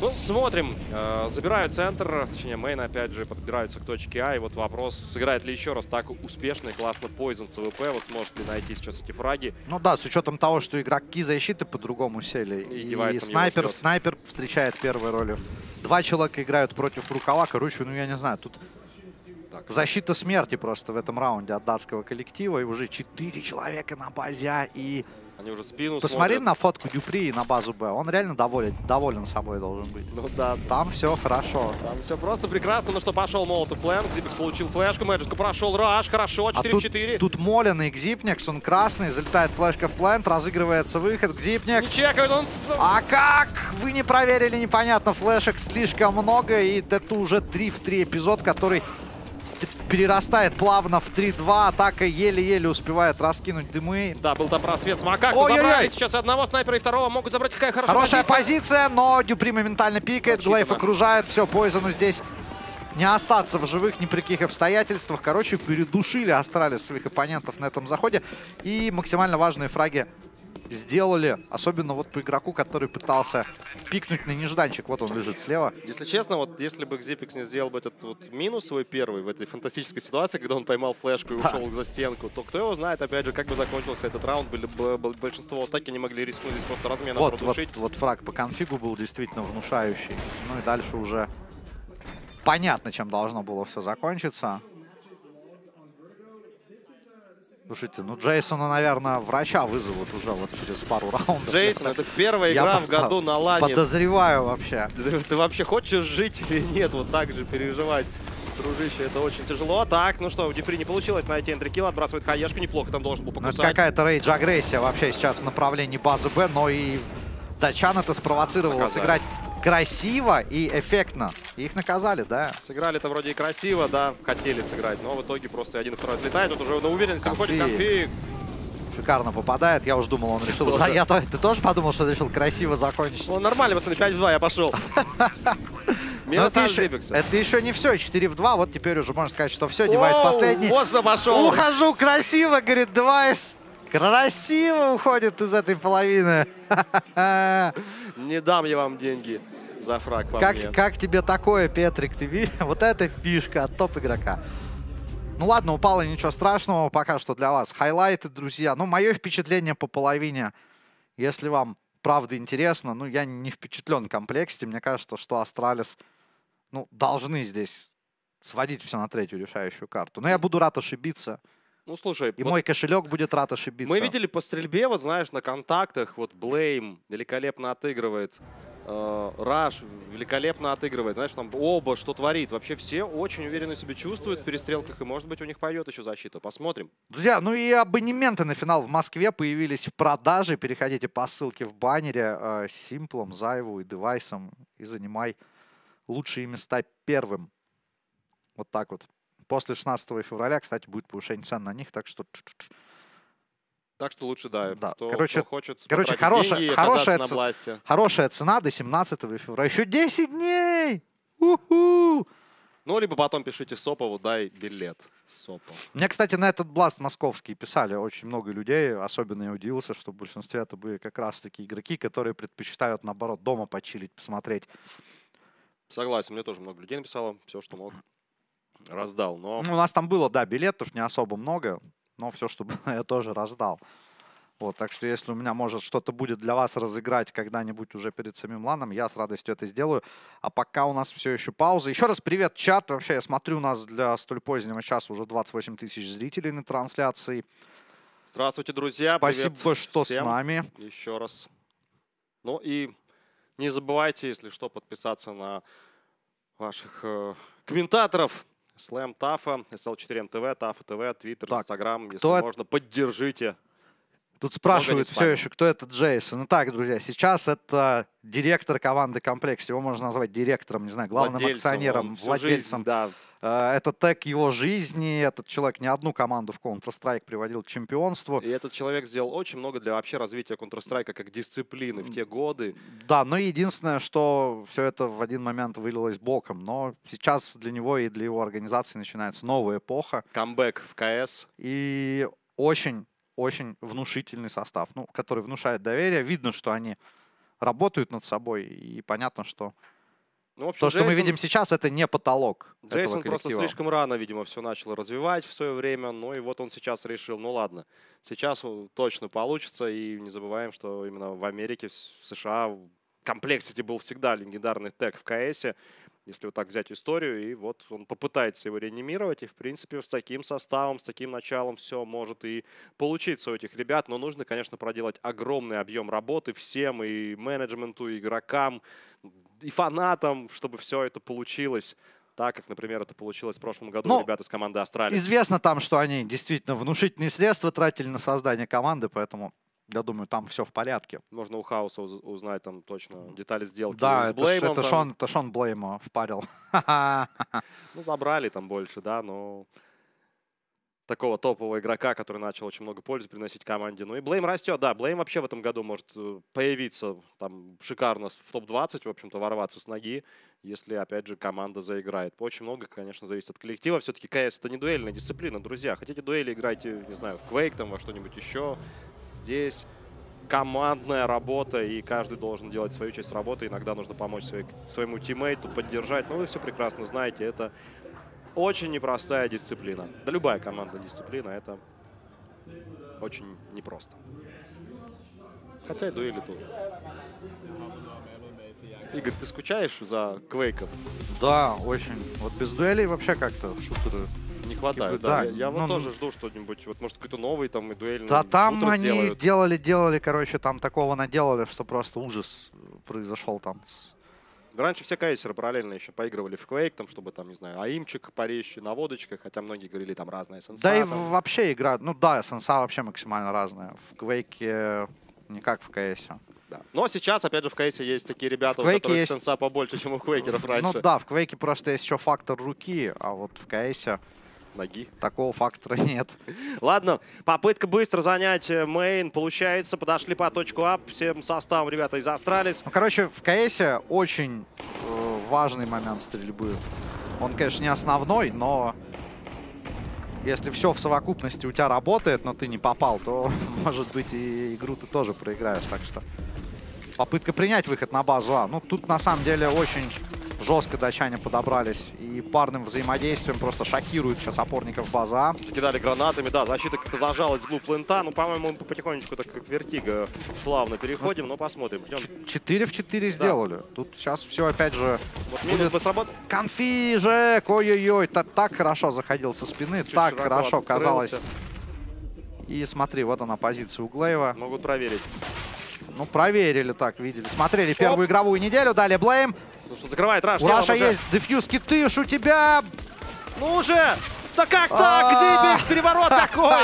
Ну, смотрим. Забирают центр, точнее, мейн, опять же, подбираются к точке А. И вот вопрос, сыграет ли еще раз так успешно и классно Poison с АВП. Вот сможет ли найти сейчас эти фраги. Ну да, с учетом того, что игроки защиты по-другому сели. И снайпер встречает первой ролью. Два человека играют против рукава. Короче, ну я не знаю, тут защита смерти просто в этом раунде от датского коллектива. И уже 4 человека на базе А. И они уже спину посмотри смотрят на фотку Дюпри и на базу Б. Он реально доволен собой должен быть. Ну да. Там все хорошо. Там все просто прекрасно. Ну что, пошел Молотов план. Xyp9x получил флешку. Мэджику прошел раш. Хорошо, 4 в 4. Тут Молин и Xyp9x, он красный. Залетает флешка в плент, разыгрывается выход. Xyp9x. Не чекает он. А как? Вы не проверили, непонятно. Флешек слишком много. И это уже 3 в 3 эпизод, который перерастает плавно в 3-2. Атака еле-еле успевает раскинуть дымы. Да, был там просвет с Макаку. Забрали сейчас одного снайпера и второго. Могут забрать. Какая хорошая позиция, но Дюпри моментально пикает. Глейв окружает. Все, Poison здесь не остаться в живых ни при каких обстоятельствах. Короче, передушили Астралис своих оппонентов на этом заходе. И максимально важные фраги сделали. Особенно вот по игроку, который пытался пикнуть на нежданчик. Вот он лежит слева. Если честно, вот если бы Xyp9x не сделал бы этот вот минус свой первый в этой фантастической ситуации, когда он поймал флешку и ушел за стенку, то кто его знает, опять же, как бы закончился этот раунд. Большинство атаки не могли рискнуть здесь просто разменом продушить. Вот фраг по конфигу был действительно внушающий. Ну и дальше уже понятно, чем должно было все закончиться. Слушайте, ну Джейсона, наверное, врача вызовут уже вот через пару раундов. Джейсон, это первая игра в году на лане. Подозреваю вообще. Ты вообще хочешь жить или нет? Вот так же переживать, дружище, это очень тяжело. Так, ну что, у Дюпри не получилось найти энтрикилл, отбрасывает хаешку, неплохо там должен был покусать. Ну, это какая-то рейдж-агрессия вообще сейчас в направлении базы Б, но и датчан это спровоцировало сыграть красиво и эффектно. И их наказали, да. Сыграли-то вроде и красиво, да, хотели сыграть, но в итоге просто один и второй отлетает. Тут уже на уверенности выходит конфиг. Шикарно попадает. Я уже думал, он решил... Ты тоже подумал, что решил красиво закончить? Ну, нормально, пацаны, 5 в 2, я пошел. Это еще не все, 4 в 2. Вот теперь уже можно сказать, что все, девайс последний. Вот кто пошел. Ухожу красиво, говорит, девайс. Красиво уходит из этой половины. Не дам я вам деньги за фраг по мне. Как тебе такое, Петрик? Ты видишь? Вот эта фишка от топ-игрока. Ну ладно, упало, ничего страшного. Пока что для вас хайлайты, друзья. Ну, мое впечатление по половине. Если вам правда интересно, ну, я не впечатлен комплексите. Мне кажется, что Астралис, ну, должны здесь сводить все на третью решающую карту. Но я буду рад ошибиться. Ну, слушай, и вот мой кошелек будет рад ошибиться. Мы видели по стрельбе, вот знаешь, на контактах, вот Blame великолепно отыгрывает, Rush великолепно отыгрывает, знаешь, там оба что творит. Вообще все очень уверенно себя чувствуют в перестрелках, и, может быть, у них пойдет еще защита. Посмотрим. Друзья, ну и абонементы на финал в Москве появились в продаже. Переходите по ссылке в баннере. Симплом, Зайву и Девайсом. И занимай лучшие места первым. Вот так вот. После 16 февраля, кстати, будет повышение цен на них, так что... Так что лучше, да. Короче, кто хочет хорошая цена до 17 февраля. Еще 10 дней! У-ху! Ну, либо потом пишите Сопову, дай билет. Сопа. Мне, кстати, на этот бласт московский писали очень много людей. Особенно я удивился, что в большинстве это были как раз-таки игроки, которые предпочитают, наоборот, дома почилить, посмотреть. Согласен, мне тоже много людей написало. Все, что мог, раздал. Но... У нас там было, да, билетов не особо много. Но все, что было, я тоже раздал. Вот, так что если у меня, может, что-то будет для вас разыграть когда-нибудь уже перед самим ланом, я с радостью это сделаю. А пока у нас все еще пауза. Еще раз привет, чат. Вообще, я смотрю, у нас для столь позднего часа уже 28 тысяч зрителей на трансляции. Здравствуйте, друзья. Спасибо, привет что всем. С нами. Еще раз. Ну и не забывайте, если что, подписаться на ваших комментаторов. Слэм Тафа, SL4MTV, Тафа ТВ, Твиттер, Инстаграм. Если можно, поддержите. Тут спрашивают все еще, кто это Джейсон. Итак, друзья, сейчас это директор команды «Комплекс». Его можно назвать директором, не знаю, главным акционером, владельцем. Жизнь, да. Это тег его жизни. Этот человек не одну команду в Counter-Strike приводил к чемпионству. И этот человек сделал очень много для вообще развития Counter-Strike как дисциплины в те годы. Да, но единственное, что все это в один момент вылилось боком. Но сейчас для него и для его организации начинается новая эпоха. Камбэк в КС. И очень внушительный состав, ну, который внушает доверие. Видно, что они работают над собой. И понятно, что Ну, в общем, то, что мы видим сейчас, это не потолок этого Джейсон просто коллектива. слишком рано, видимо, все начал развивать в свое время. Ну и вот он сейчас решил, ну ладно, сейчас точно получится. И не забываем, что именно в Америке, в США Complexity был всегда легендарный тег в КСе. Если вот так взять историю, и вот он попытается его реанимировать, и, в принципе, с таким составом, с таким началом все может и получиться у этих ребят. Но нужно, конечно, проделать огромный объем работы всем, и менеджменту, и игрокам, и фанатам, чтобы все это получилось так, как, например, это получилось в прошлом году у ребят из команды Астралис. Известно там, что они действительно внушительные средства тратили на создание команды, поэтому... Я думаю, там все в порядке. Можно у Хаоса узнать там точно детали сделки. Да, с Блеймом, это Шон Блейма впарил. Ну, забрали там больше, да, но такого топового игрока, который начал очень много пользы приносить команде. Ну и Блейм растет, да. Блейм вообще в этом году может появиться там шикарно в топ-20, в общем-то, ворваться с ноги, если, опять же, команда заиграет. Очень много, конечно, зависит от коллектива. Все-таки КС — это не дуэльная дисциплина, друзья. Хотите дуэли, играйте, не знаю, в Quake, там, во что-нибудь еще. Здесь командная работа, и каждый должен делать свою часть работы. Иногда нужно помочь своему тиммейту, поддержать. Но вы все прекрасно знаете, это очень непростая дисциплина. Да любая командная дисциплина — это очень непросто. Хотя и дуэли тоже. Игорь, ты скучаешь за Квейком? Да, очень. Вот без дуэлей вообще как-то шутеры... Не хватает, да. Я вот тоже жду что-нибудь. Вот, может, какой-то новый там и дуэльный. Да, там они сделают. делали, короче, там такого наделали, что просто ужас произошел там. Раньше все кайсеры параллельно еще поигрывали в Quake, там, чтобы там, не знаю, аимчик порезче, наводочкой, хотя многие говорили там разные сенса. Да и там. вообще игра, ну да, сенса вообще максимально разная. В Quake не как в CS. Да. Но сейчас, опять же, в CS есть такие ребята, у которых есть... сенса побольше, чем у квейкеров раньше. Ну да, в Quake просто есть еще фактор руки, а вот в CS... Ноги. Такого фактора нет. Ладно, попытка быстро занять мейн. Получается, подошли по точку ап. Всем составом ребята из Астралис. Ну, короче, в КСе очень важный момент стрельбы. Он, конечно, не основной, но если все в совокупности у тебя работает, но ты не попал, то, может быть, и игру ты тоже проиграешь. Так что попытка принять выход на базу А. Ну, тут, на самом деле, очень... жестко датчане подобрались и парным взаимодействием просто шокируют сейчас опорников базы А. Кидали гранатами, да, защита как-то зажалась в глубь плента. Ну, по-моему, мы потихонечку так как вертиго плавно переходим, но посмотрим. 4 в 4 сделали. Да. Тут сейчас все опять же... Вот минус бы сработал. Конфижек, ой-ой-ой, так хорошо заходил со спины, чуть так хорошо казалось. И смотри, вот она позиция у Глейва. Могут проверить. Ну, проверили так, видели. Смотрели первую игровую неделю, дали Блейм. Ну что, закрывает Раш. У Раша есть дефьюз, китыш у тебя. Ну уже! Да как так? Зибикс, переворот такой!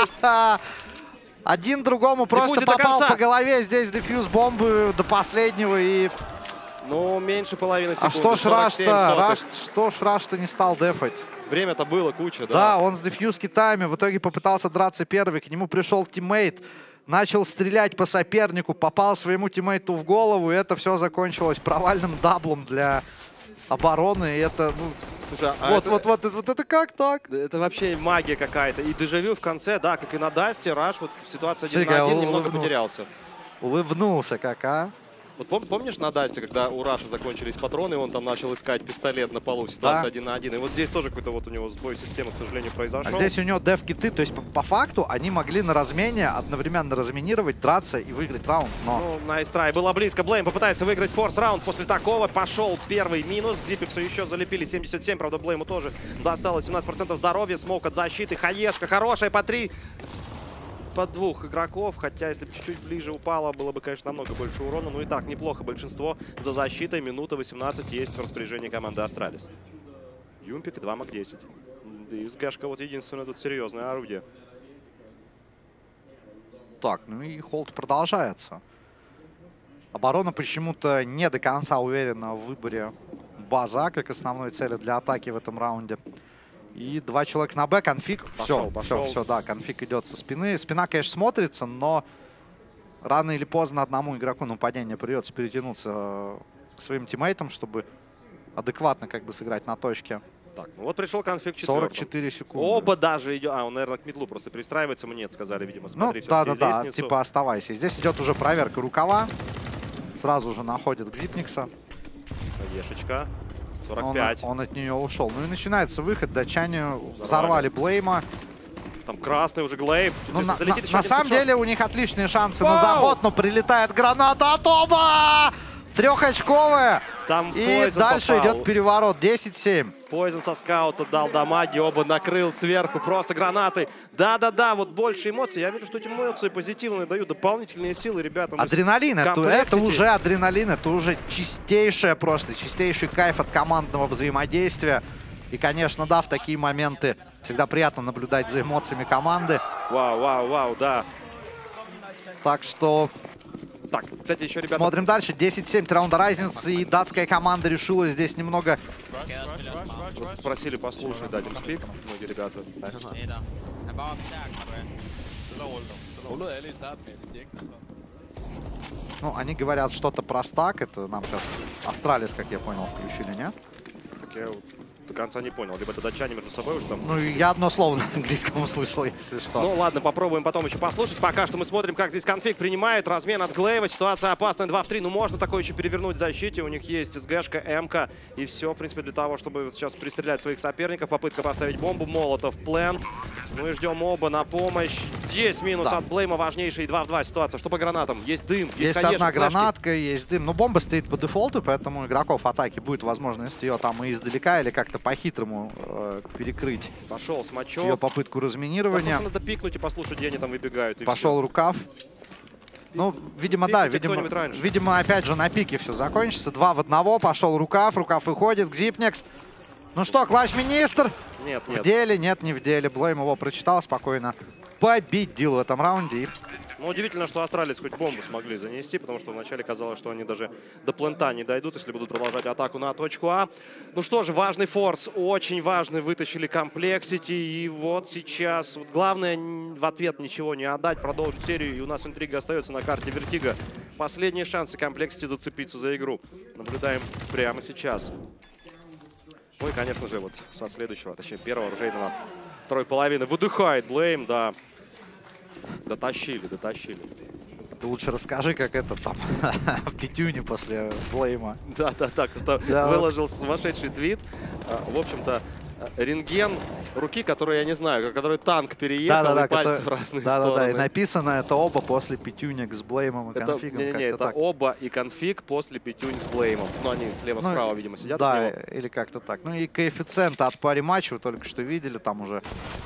Один другому просто попал по голове. Здесь дефьюз бомбы до последнего и... Ну, меньше половины секунды. А что ж Раш-то? Что ж Раш-то не стал дефать? Время-то было куча, да? Да, он с дефьюз китами. В итоге попытался драться первый. К нему пришел тиммейт. Начал стрелять по сопернику, попал своему тиммейту в голову, и это все закончилось провальным даблом для обороны. И это, ну, слушай, вот это как так? Это вообще магия какая-то. И дежавю в конце, да, как и на Дасте, Раш вот в ситуации 1 на 1 немного потерялся. Улыбнулся как, а? Вот помнишь на Дасте, когда у Раша закончились патроны, он там начал искать пистолет на полу в ситуации 1 на 1. И вот здесь тоже какой-то вот у него сбой системы, к сожалению, произошел. А здесь у него деф-киты, то есть по факту они могли на размене одновременно разминировать, драться и выиграть раунд. Но... Ну, найс-трай. Было близко. Блейм попытается выиграть форс-раунд. После такого пошел первый минус. К Зипексу еще залепили 77. Правда, Блейму тоже досталось 17% здоровья. Смоук от защиты. Хаешка хорошая по 3. Под 2 игроков, хотя если бы чуть-чуть ближе упало, было бы, конечно, намного больше урона. Ну и так, неплохо. Большинство за защитой. Минута 18 есть в распоряжении команды Астралис. Юмпик и 2 МАК-10. Да и СГшка вот единственное тут серьезное орудие. Так, ну и холд продолжается. Оборона почему-то не до конца уверена в выборе база как основной цели для атаки в этом раунде. И 2 человека на Б, конфиг. Все, да, конфиг идет со спины. Спина, конечно, смотрится, но рано или поздно одному игроку на падение придется перетянуться к своим тиммейтам, чтобы адекватно как бы сыграть на точке. Так, ну вот пришел конфиг 4. 44 секунды. Оба даже идет. А, он, наверное, к мидлу просто пристраивается. Мне нет, сказали, видимо, смотри. Ну, да, типа оставайся. Здесь идет уже проверка рукава. Сразу же находит Гзипникса. Ешечка. 45. Он от нее ушел. Ну и начинается выход. Датчане взорвали Блейма. Там красный уже Глейв. Ну, на самом деле у них отличные шансы на заход, но прилетает граната от оба! Трехочковая. Там и дальше попал. Идет переворот. 10-7. Poison со скаута дал дамаги, оба накрыл сверху просто гранатой. Да-да-да, вот больше эмоций. Я вижу, что эти эмоции позитивные дают дополнительные силы ребятам. Адреналин, это уже адреналин, это уже чистейший кайф от командного взаимодействия. И, конечно, да, в такие моменты всегда приятно наблюдать за эмоциями команды. Вау, да. Так что... Так, кстати, еще ребята... Смотрим дальше. 10-7 раунда разницы. И датская команда решила здесь немного... Вот просили послушать, дать им спик, многие ребята. Ну, они говорят что-то про стак. Это нам сейчас Астралис, как я понял, включили, нет? Так я до конца не понял. Либо это датчане между собой уже там... Ну, я одно слово на английском услышал, если что. Ну, ладно, попробуем потом еще послушать. Пока что мы смотрим, как здесь конфиг принимает. Размен от Глейва. Ситуация опасная. 2 в 3. Ну, можно такое еще перевернуть в защите. У них есть СГшка, МК. И все, в принципе, для того, чтобы сейчас пристрелять своих соперников. Попытка поставить бомбу. Молотов, плент. Мы ждем оба на помощь. Здесь минус от Блейма. Важнейший 2 в 2 ситуация. Что по гранатам? Есть дым. Есть одна гранатка, есть дым. Но бомба стоит по дефолту, поэтому игроков атаки будет возможность ее там и издалека или как-то по-хитрому перекрыть. Пошел смачок. Ее попытку разминирования. Надо пикнуть и послушать, где они там выбегают. Пошел рукав. Ну, видимо, да, видимо, опять же на пике все закончится. 2 в 1. Пошел рукав выходит. Гзипникс. Ну что, клатч-министр? Нет. В деле? Нет, не в деле. Блейм его прочитал спокойно. Победил в этом раунде. Ну, удивительно, что Астралис хоть бомбу смогли занести, потому что вначале казалось, что они даже до плента не дойдут, если будут продолжать атаку на точку А. Ну что же, важный форс, очень важный, вытащили комплексити, и вот сейчас вот главное в ответ ничего не отдать, продолжить серию, и у нас интрига остается на карте Вертига. Последние шансы комплексити зацепиться за игру. Наблюдаем прямо сейчас. Ну и, конечно же, вот со следующего, точнее, первого оружейного второй половины выдыхает Блейм, да. Дотащили. Ты лучше расскажи, как это там в Петюне после Блейма. Да, кто-то выложил сумасшедший твит. В общем-то, рентген руки, который, я не знаю, который танк переехал, и пальцы в разные стороны. Да, и написано это оба после Петюнек с Блеймом и конфигом. Это оба и конфиг после Петюнь с Блеймом. Ну, они слева-справа, видимо, сидят. Да, или как-то так. Ну и коэффициент от пари матча вы только что видели, там уже...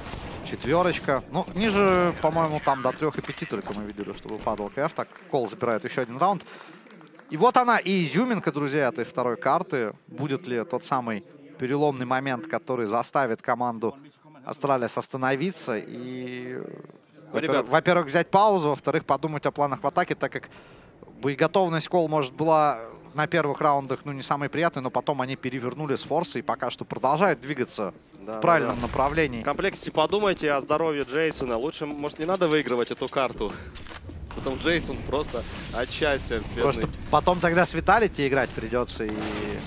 4. Ну, ниже, по-моему, там до 3,5 только мы видели, чтобы падал КФ. Так, Кол забирает еще один раунд. И вот она, и изюминка, друзья, этой второй карты. Будет ли тот самый переломный момент, который заставит команду Астралис остановиться и, во-первых, взять паузу, во-вторых, подумать о планах в атаке, так как боеготовность Кол, может, была на первых раундах, ну, не самой приятной, но потом они перевернули с форса и пока что продолжают двигаться в правильном направлении. Комплексити, подумайте о здоровье Джейсона. Лучше, может, не надо выигрывать эту карту. Потом Джейсон просто от счастья бедный. Просто потом тогда с Виталити играть придется и...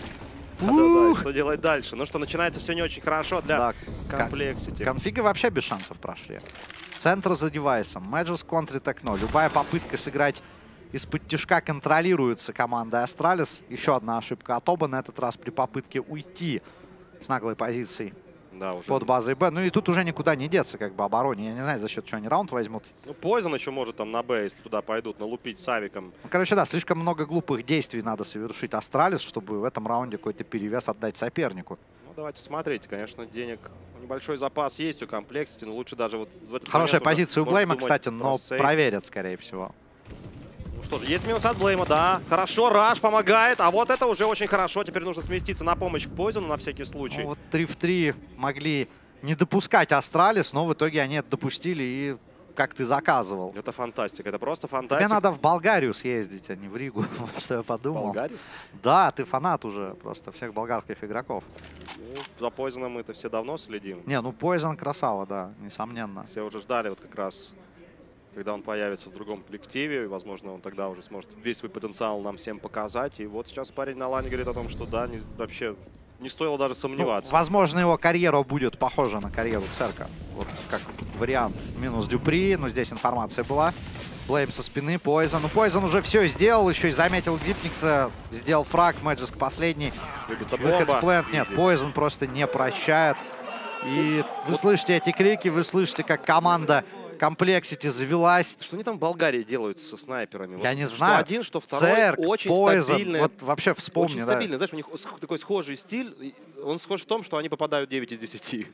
Да, что делать дальше? Ну что, начинается все не очень хорошо для комплексити. Конфиги вообще без шансов прошли. Центр за девайсом. Мэджис контрит окно. Любая попытка сыграть из-под тишка контролируется командой Астралис. Еще одна ошибка от Оба, на этот раз при попытке уйти с наглой позиции. Да, уже под базой Б. Ну и тут уже никуда не деться, как бы, обороне. Я не знаю, за счет чего они раунд возьмут. Ну, Poison еще может там на Б, если туда пойдут, налупить с авиком. Ну, короче, да, слишком много глупых действий надо совершить Астралис, чтобы в этом раунде какой-то перевес отдать сопернику. Ну, давайте смотреть. Конечно, денег, небольшой запас есть у комплексити, но лучше даже вот в этот Хорошая момент позиция у Блейма, кстати, но проверят, скорее всего. Ну что же, есть минус от Блейма, да. Хорошо, Раш помогает. А вот это уже очень хорошо. Теперь нужно сместиться на помощь к Poison на всякий случай. Ну, вот 3 в 3 могли не допускать Астралис, но в итоге они это допустили и как ты заказывал. Это фантастика, это просто фантастика. Тебе надо в Болгарию съездить, а не в Ригу, что я подумал. В Болгарию? Да, ты фанат уже просто всех болгарских игроков. Ну, за Poison мы-то все давно следим. Не, ну Poison красава, да, несомненно. Все уже ждали вот как раз, когда он появится в другом коллективе, и, возможно, он тогда уже сможет весь свой потенциал нам всем показать. И вот сейчас парень на лане говорит о том, что да, вообще не стоило даже сомневаться. Ну, возможно, его карьера будет похожа на карьеру Церка. Вот как вариант. Минус Дюпри, но здесь информация была. Блейм со спины, Poison. Ну, Poison уже все сделал, еще и заметил Гзипникса, сделал фраг, Мэджиск последний. Выход в плент. Нет, Poison просто не прощает. И вы слышите эти крики, вы слышите, как команда Complexity завелась. Что они там в Болгарии делают со снайперами? Я не знаю. Что один, что второй. Церк, очень Poison. стабильный. Вот вообще вспомни, очень да. стабильный. Знаешь, у них такой схожий стиль. Он схож в том, что они попадают 9 из 10.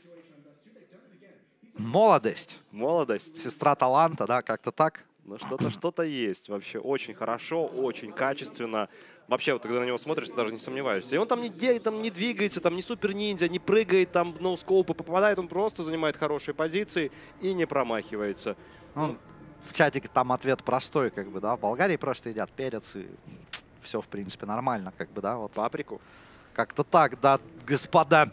Молодость. Молодость. Сестра таланта, да, как-то так. Ну, что-то есть вообще. Очень хорошо, очень качественно. Вообще, вот когда на него смотришь, ты даже не сомневаешься. И он там не двигается, там не супер-ниндзя, не прыгает, там ноускоупы попадает. Он просто занимает хорошие позиции и не промахивается. Ну, в чатике там ответ простой, как бы, да. В Болгарии просто едят перец, и все, в принципе, нормально, как бы, да. Вот. Паприку. Как-то так, да, господа.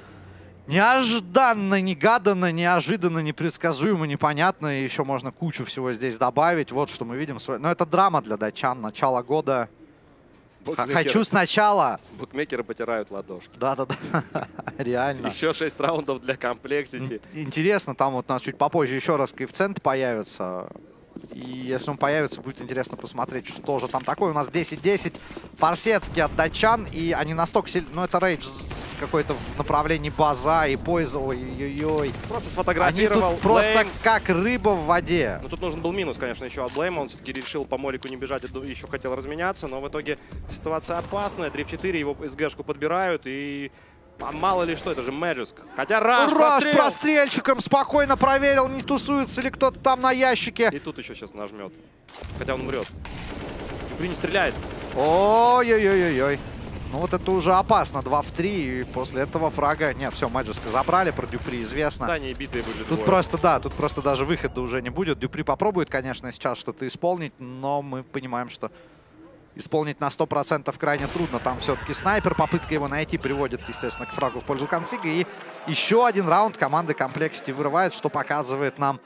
Неожиданно, негаданно, неожиданно, непредсказуемо, непонятно. И еще можно кучу всего здесь добавить. Вот что мы видим. Но это драма для датчан. Начало года. Хочу сначала. Букмекеры потирают ладошки. Да-да-да, реально. Еще 6 раундов для Complexity. Интересно, там вот у нас чуть попозже еще раз коэффициент появится. И если он появится, будет интересно посмотреть, что же там такое. У нас 10-10. Форсетский от датчан. И они настолько сильны. Ну, это рейдж какой-то в направлении база и поезда. Ой-ой-ой. Просто сфотографировал. Они тут просто как рыба в воде. Ну, тут нужен был минус, конечно, еще от Блейма. Он все-таки решил по молику не бежать, еще хотел разменяться. Но в итоге ситуация опасная. 3 в 4, его СГшку подбирают. И мало ли что, это же Мэджиск. Хотя Раш прострельчиком спокойно проверил, не тусуется ли кто-то там на ящике. И тут еще сейчас нажмет. Хотя он умрет. Дюпри не стреляет. Ой-ой-ой-ой-ой. Ну вот это уже опасно. 2 в 3. И после этого фрага... Нет, все, Мэджиска забрали. Про Дюпри известно. Да, не битые были Тут двое. просто, да, тут просто даже выхода уже не будет. Дюпри попробует, конечно, сейчас что-то исполнить. Но мы понимаем, что исполнить на 100% крайне трудно. Там все-таки снайпер. Попытка его найти приводит, естественно, к фрагу в пользу конфига. И еще один раунд команды Complexity вырывает, что показывает нам...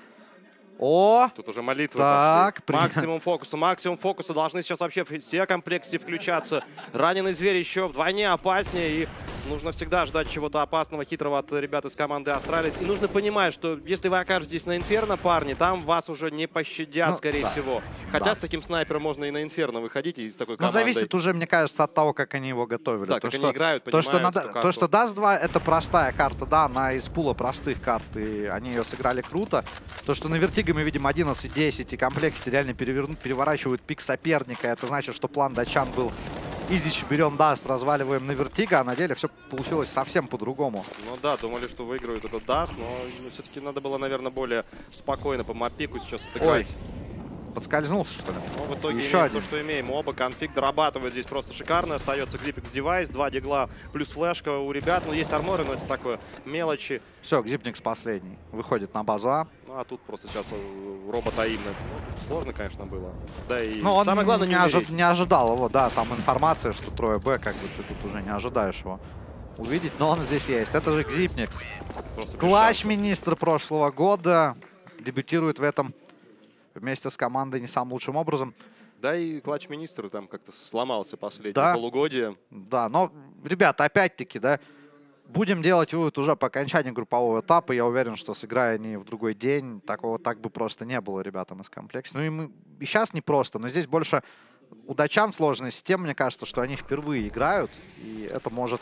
Тут уже молитвы так, пошли. Максимум фокуса. Должны сейчас вообще все Complexity включаться. Раненый зверь еще вдвойне опаснее. И нужно всегда ждать чего-то опасного, хитрого от ребят из команды Астралис. И нужно понимать, что если вы окажетесь на Инферно, парни, там вас уже не пощадят, скорее всего. Хотя с таким снайпером можно и на Инферно выходить, и с такой командой. Но зависит уже, мне кажется, от того, как они его готовили. Да, как они играют, понимают, то, что Dust 2 это простая карта, да, она из пула простых карт, и они ее сыграли круто. То, что на Вертиго мы видим 11-10, и Complexity реально переворачивают пик соперника, это значит, что план датчан был: изич, берем Даст, разваливаем на Вертиго, а на деле все получилось совсем по-другому. Ну да, думали, что выиграют этот Даст, но все-таки надо было, наверное, более спокойно по маппику сейчас отыграть. Подскользнулся, что ли? Но в итоге еще один. То, что имеем. Оба конфиг дорабатывают здесь просто шикарно. Остается Xipnix девайс, 2 дигла плюс флешка у ребят. Ну, есть арморы, но это такое мелочи. Все, Xipnix последний. Выходит на базу А. Ну, а тут просто сейчас робот аимный. Ну, тут сложно, конечно, было. Да и он самое главное не ожидал его, да. Там информация, что трое Б, как бы ты тут уже не ожидаешь его увидеть. Но он здесь есть. Это же Xipnix. Клатч-министр прошлого года. Дебютирует в этом вместе с командой не самым лучшим образом. Да и клатч-министр там как-то сломался последнее полугодие. Да, но, ребята, опять-таки, да, будем делать вывод уже по окончании группового этапа. Я уверен, что сыграя они в другой день, такого так бы просто не было ребятам из комплекса. Ну и сейчас не просто, но здесь больше у датчан сложность с тем, мне кажется, что они впервые играют, и это может...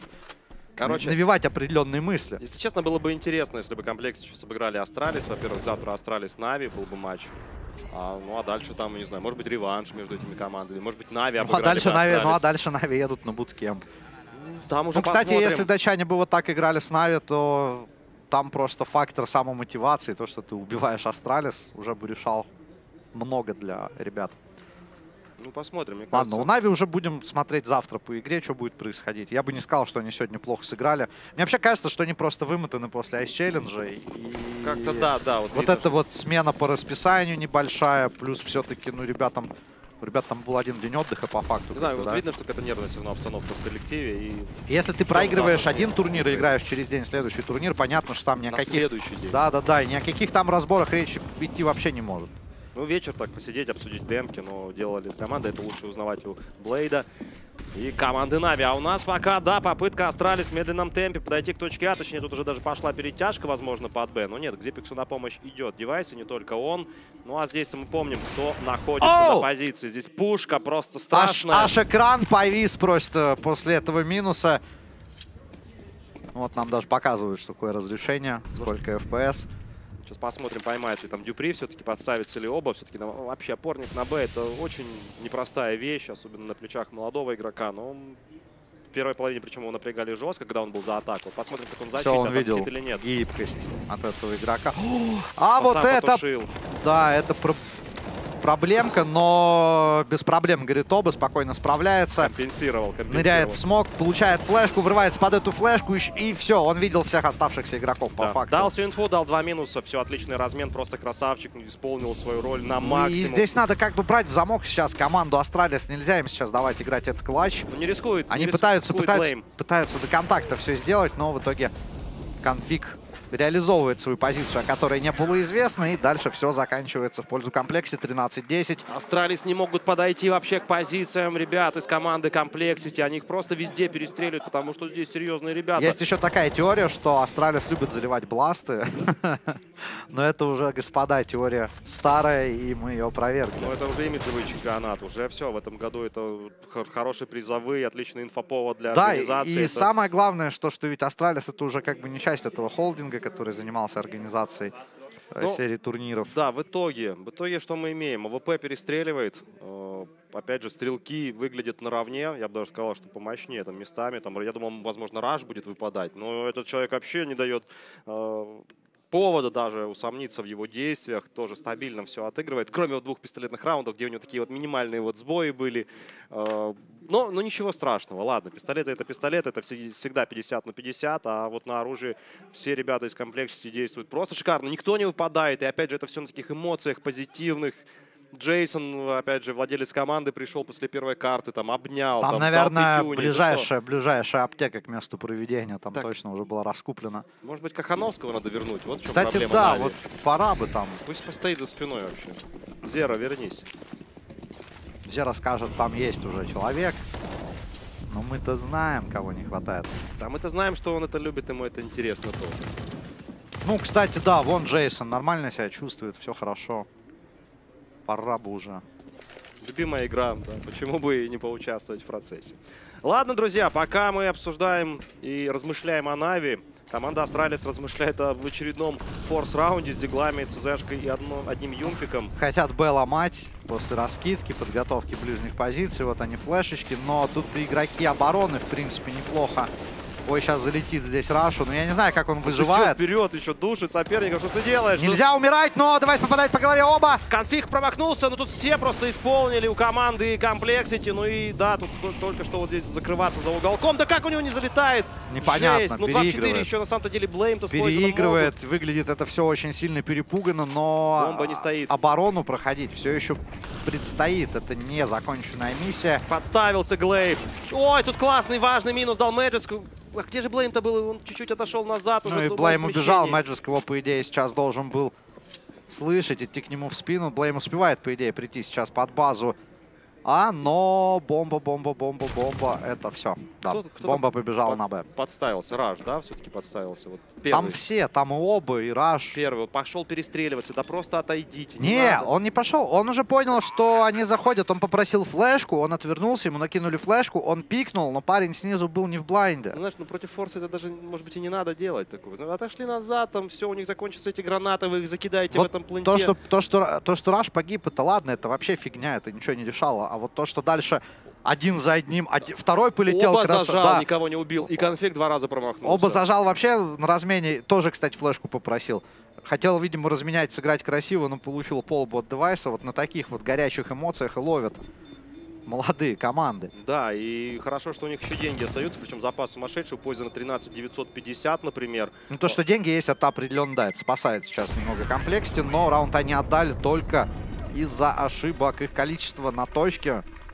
навевать определенные мысли. Если честно, было бы интересно, если бы комплекс сейчас обыграли Астралис. Во-первых, завтра Астралис Нави был бы матч. Ну а дальше там, не знаю, может быть реванш между этими командами. Может быть Нави обыграли бы Астралис. Ну а дальше Нави едут на буткемп. Там уже кстати, посмотрим. если датчане бы вот так играли с Нави, то там просто фактор самомотивации, то, что ты убиваешь Астралис, уже бы решал много для ребят. Ну, посмотрим, мне кажется. Ладно, у Нави уже будем смотреть завтра по игре, что будет происходить. Я бы не сказал, что они сегодня плохо сыграли. Мне вообще кажется, что они просто вымотаны после айс-челленджа. Как-то да. Вот видно, это вот смена по расписанию небольшая, плюс все-таки, ну, ребят там был один день отдыха по факту. Не знаю, вот видно, что какая-то нервная все равно обстановка в коллективе. И если ты проигрываешь один турнир и играешь через день следующий турнир, понятно, что там ни о каких... следующий день. Да, ни о каких там разборах речи идти вообще не может. Ну, вечер так посидеть, обсудить демки, но делали команда, это лучше узнавать у Блейда и команды Нави. А у нас пока, да, попытка Астралис в медленном темпе подойти к точке А, точнее, тут уже даже пошла перетяжка, возможно, под Б. Но нет, к Зипексу на помощь идет девайс, и не только он. Ну, а здесь мы помним, кто находится на позиции. Здесь пушка просто страшная. Аж экран повис просто после этого минуса. Вот нам даже показывают, что такое разрешение, сколько FPS. Сейчас посмотрим, поймает ли там Дюпри, все-таки подставится ли оба. Все-таки вообще опорник на Б — это очень непростая вещь, особенно на плечах молодого игрока. Но в первой половине, причем его напрягали жестко, когда он был за атаку. Посмотрим, как он защитит, он видел или нет. Гибкость от этого игрока. А Он вот сам это... потушил. Да, это проблемка, но без проблем, говорит, оба спокойно справляется. Компенсировал. Ныряет в смог, получает флешку, врывается под эту флешку, и все, он видел всех оставшихся игроков по факту. Дал всю инфу, дал 2 минуса, все, отличный размен, просто красавчик, исполнил свою роль на максимум. И здесь надо как бы брать в замок сейчас команду Астралис, нельзя им сейчас давать играть этот клатч. Ну, не рискует. Они не пытаются рискует до контакта все сделать, но в итоге конфиг реализовывает свою позицию, о которой не было известно, и дальше все заканчивается в пользу комплексе 13-10. Астралис не могут подойти вообще к позициям ребят из команды Complexity. Они их просто везде перестреливают, потому что здесь серьезные ребята. Есть еще такая теория, что Астралис любит заливать бласты. Но это уже, господа, теория старая, и мы ее опровергли. Но это уже имиджевый чемпионат. Уже все, в этом году это хорошие призовые, отличный инфоповод для организации. Да, и самое главное, что ведь Астралис — это уже как бы не часть этого холдинга, который занимался организацией серии турниров. Да, в итоге что мы имеем? АВП перестреливает. Опять же, стрелки выглядят наравне. Я бы даже сказал, что помощнее там местами. Там, я думал, возможно, раш будет выпадать. Но этот человек вообще не дает повода даже усомниться в его действиях. Тоже стабильно все отыгрывает. Кроме вот 2 пистолетных раундов, где у него такие вот минимальные вот сбои были. Но ничего страшного. Ладно, пистолеты — это пистолет. Это всегда 50 на 50. А вот на оружии все ребята из Complexity действуют просто шикарно. Никто не выпадает. И опять же, это все на таких эмоциях позитивных. Джейсон, опять же, владелец команды, пришел после первой карты, там, обнял. Там наверное, ближайшая аптека к месту проведения. Там так точно уже была раскуплена. Может быть, Кахановского надо вернуть? Вот в чем кстати, проблема да, Нави. вот пора бы там. Пусть постоит за спиной вообще. Зера, вернись. Зера скажет, там есть уже человек. Но мы-то знаем, кого не хватает. Да, мы-то знаем, что он это любит, ему это интересно тоже. Ну, кстати, да, вон Джейсон нормально себя чувствует, все хорошо. Пора бы уже. Любимая игра, да, почему бы и не поучаствовать в процессе. Ладно, друзья, пока мы обсуждаем и размышляем о Нави, команда Астралис размышляет об очередном форс-раунде с диглами, ЦЗшкой и одним юмпиком. Хотят Б ломать после раскидки, подготовки ближних позиций. Вот они флешечки, но тут игроки обороны, в принципе, неплохо. Ой, сейчас залетит здесь Рашу, но я не знаю, как он выживает. Вперед, еще душит соперника, что ты делаешь? Нельзя умирать, но девайс попадает по голове оба. Конфиг промахнулся, но тут все просто исполнили у команды Complexity. Ну и да, тут только что вот здесь закрываться за уголком. Да как у него не залетает? Непонятно, жесть. Ну 2-4 еще на самом-то деле Блейм-то с переигрывает, выглядит это все очень сильно перепугано, но бомба не стоит. Оборону проходить все еще предстоит. Это не законченная миссия. Подставился Глейв. Ой, тут классный, важный минус дал Мэджиску. А где же Блейм-то был? Он чуть-чуть отошел назад. Ну и Блейм убежал. Мэджиск его, по идее, сейчас должен был слышать, идти к нему в спину. Блейм успевает, по идее, прийти сейчас под базу. Но бомба. Это все. Да, бомба побежала на Б. Подставился. Раш, да, все-таки подставился. Вот там все, там и оба, и Раш. Первый. Вот пошел перестреливаться. Да просто отойдите. Не, он не пошел. Он уже понял, что они заходят. Он попросил флешку, он отвернулся, ему накинули флешку, он пикнул, но парень снизу был не в блайнде. Ну, знаешь, против форса это даже, может быть, и не надо делать такого. Отошли назад, там все, у них закончатся эти гранаты, вы их закидаете вот в этом пленте. То, что Раш погиб, это ладно, это вообще фигня, это ничего не решало. А вот то, что дальше один за одним, второй полетел. Оба зажал, да. Никого не убил. И конфиг 2 раза промахнулся. Оба зажал вообще на размене. Тоже, кстати, флешку попросил. Хотел, видимо, разменять, сыграть красиво, но получил полбу от девайса. Вот на таких вот горячих эмоциях и ловят молодые команды. Да, и хорошо, что у них еще деньги остаются, причем запас сумасшедший. Poison 13 950, например. Ну, то, что деньги есть, это определенно, да, это спасает сейчас немного Complexity, но раунд они отдали только из-за ошибок. Их количество на точке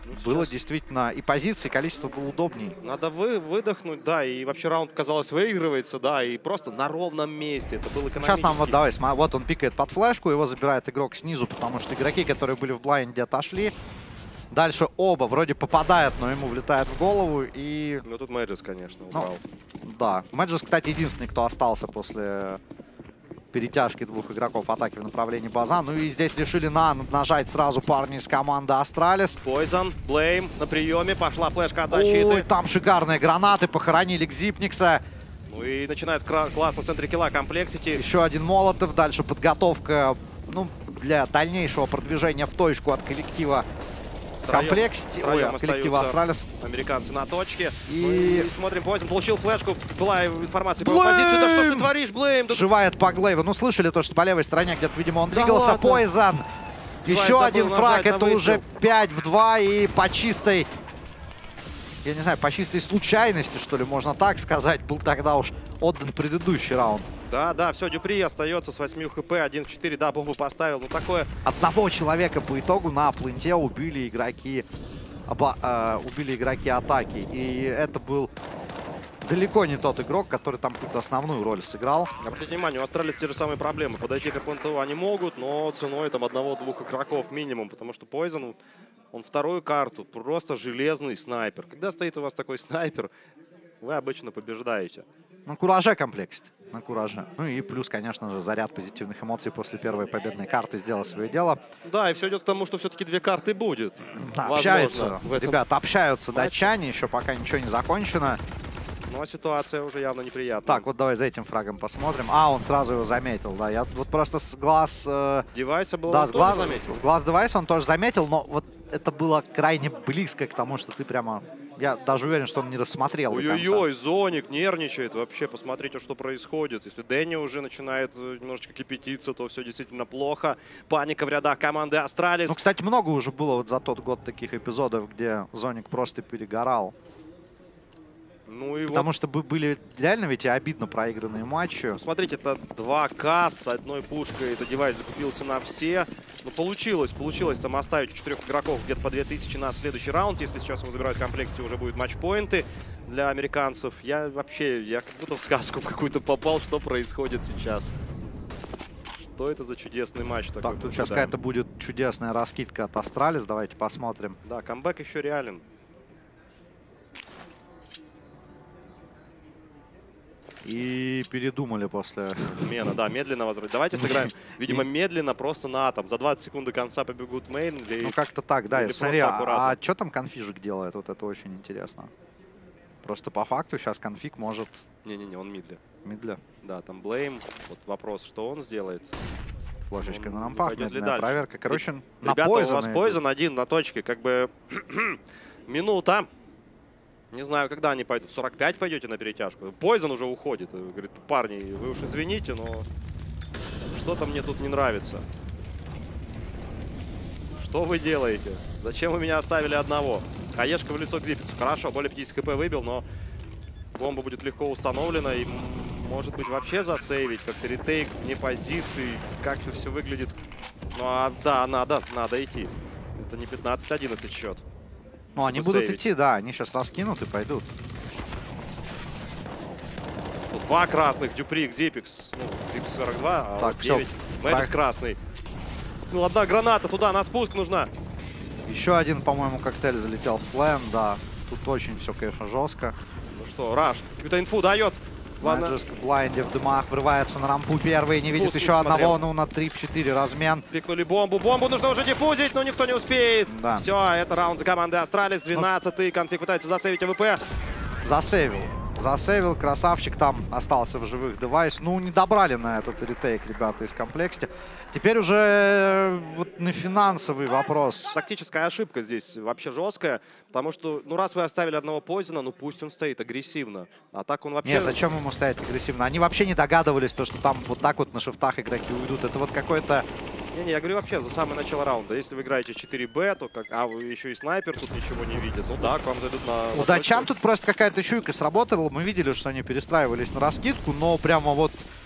было действительно и позиции, и количество было удобней. Надо выдохнуть, да, и вообще раунд, казалось, выигрывается, да, и просто на ровном месте. Это было экономически. Сейчас нам вот давай, вот он пикает под флешку, его забирает игрок снизу, потому что игроки, которые были в блайнде, отошли. Дальше оба вроде попадают, но ему влетает в голову и... Ну тут Мэджис, конечно, убрал. Да, Мэджис, кстати, единственный, кто остался после перетяжки двух игроков атаки в направлении база. Ну и здесь решили нажать сразу парни из команды Астралис. Poison, Blame на приеме, пошла флешка от защиты. Ой, там шикарные гранаты, похоронили Кзипникса. Ну и начинает классно в центре килла Complexity. Еще один Молотов, дальше подготовка, ну, для дальнейшего продвижения в точку от коллектива Complexity, от коллектива Астралис. Американцы на точке. И... Ну, и смотрим, Poison получил флешку, была информация по позицию. Да что ж ты творишь, Blame? Сшивает по Глейву. Ну, слышали то, что по левой стороне где-то, видимо, он двигался. Poison. Еще один фраг, это уже 5 в 2 и по чистой... Я не знаю, по чистой случайности, что ли, можно так сказать, был тогда уж отдан предыдущий раунд. Да, да, все, Дюпри остается с 8 хп, 1 в 4, да, бомбу поставил, ну такое... Одного человека по итогу на пленте убили игроки атаки, и это был далеко не тот игрок, который там какую-то основную роль сыграл. Обратите внимание, у Астралис те же самые проблемы, подойти к ПНТУ они могут, но ценой там одного-двух игроков минимум, потому что Poison... Он вторую карту, просто железный снайпер. Когда стоит у вас такой снайпер, вы обычно побеждаете. На кураже Complexity, на кураже. Ну и плюс, конечно же, заряд позитивных эмоций после первой победной карты сделал свое дело. Да, и все идет к тому, что все-таки 2 карты будет. Да, общаются, ребята, общаются датчане, еще пока ничего не закончено. Ну а ситуация уже явно неприятная. Так, вот давай за этим фрагом посмотрим. А, он сразу его заметил, да. Я вот просто с глаз... Девайса было, да, с глаз девайса он тоже заметил, но вот это было крайне близко к тому, что ты прямо... Я даже уверен, что он не рассмотрел. Ой-ой-ой, Зоник нервничает. Вообще, посмотрите, что происходит. Если Дэнни уже начинает немножечко кипятиться, то все действительно плохо. Паника в рядах команды Астралис. Ну, кстати, много уже было вот за тот год таких эпизодов, где Зоник просто перегорал. Ну и потому вот... что были реально ведь и обидно проигранные матчи. Смотрите, это 2К с одной пушкой. Это девайс докупился на все. Ну, получилось там оставить 4 игроков где-то по 2000 на следующий раунд. Если сейчас его забирают в комплекте, уже будет матчпоинты для американцев. Я как будто в сказку какую-то попал, что происходит сейчас. Что это за чудесный матч такой? Так, тут сейчас какая-то будет чудесная раскидка от Астралис. Давайте посмотрим. Да, камбэк еще реален. И передумали после... Мена, да, медленно возвращать. Давайте сыграем, видимо, медленно, просто на атом. За 20 секунд до конца побегут мейн. Ну, как-то так, да. Смотри, а что там конфижик делает? Вот это очень интересно. Просто по факту сейчас конфиг может... Не-не-не, он мидля. Мидля? Да, там Блейм. Вот вопрос, что он сделает. Флешечка на рампах, медленная проверка. Короче, на ребята, Poison. У вас Poison один на точке, как бы минута. Не знаю, когда они пойдут. 45 пойдете на перетяжку. Poison уже уходит. Говорит, парни, вы уж извините, но что-то мне тут не нравится. Что вы делаете? Зачем вы меня оставили одного? Хаешка в лицо к Зиппицу. Хорошо, более 50 хп выбил, но бомба будет легко установлена. И может быть вообще засейвить. Как-то ретейк вне позиции. Как-то все выглядит. Ну а да, надо идти. Это не 15-11 счет. Ну, они будут идти, да. Они сейчас раскинут и пойдут. Тут 2 красных. Дюпри, Xipix. Ну, Xipix 42, а так, вот 9. Мэджис красный. Ну, одна граната туда, на спуск нужна. Еще один, по-моему, коктейль залетел в флэн, да. Тут очень все, конечно, жестко. Ну что, Раш, какую-то инфу дает. Мэджис в блайнде, в дымах, врывается на рампу первый, не видит еще одного, ну, на 3 в 4 размен. Пикнули бомбу, нужно уже диффузить, но никто не успеет. Да. Все, это раунд за командой Астралис, 12-й, конфиг пытается засейвить АВП. Засейвил, красавчик, там остался в живых девайс. Ну, не добрали на этот ретейк ребята из Complexity. Теперь уже вот на финансовый вопрос. Тактическая ошибка здесь вообще жесткая, потому что, ну, раз вы оставили одного Poison, ну, пусть он стоит агрессивно. А так он вообще... Не, зачем ему стоять агрессивно? Они вообще не догадывались, что там вот так вот на шифтах игроки уйдут. Это вот какой-то... Не, я говорю вообще за самое начало раунда. Если вы играете 4Б, то как... А вы еще и снайпер тут ничего не видит. Ну да, к вам зайдут на... У датчан тут просто какая-то чуйка сработала. Мы видели, что они перестраивались на раскидку, но прямо вот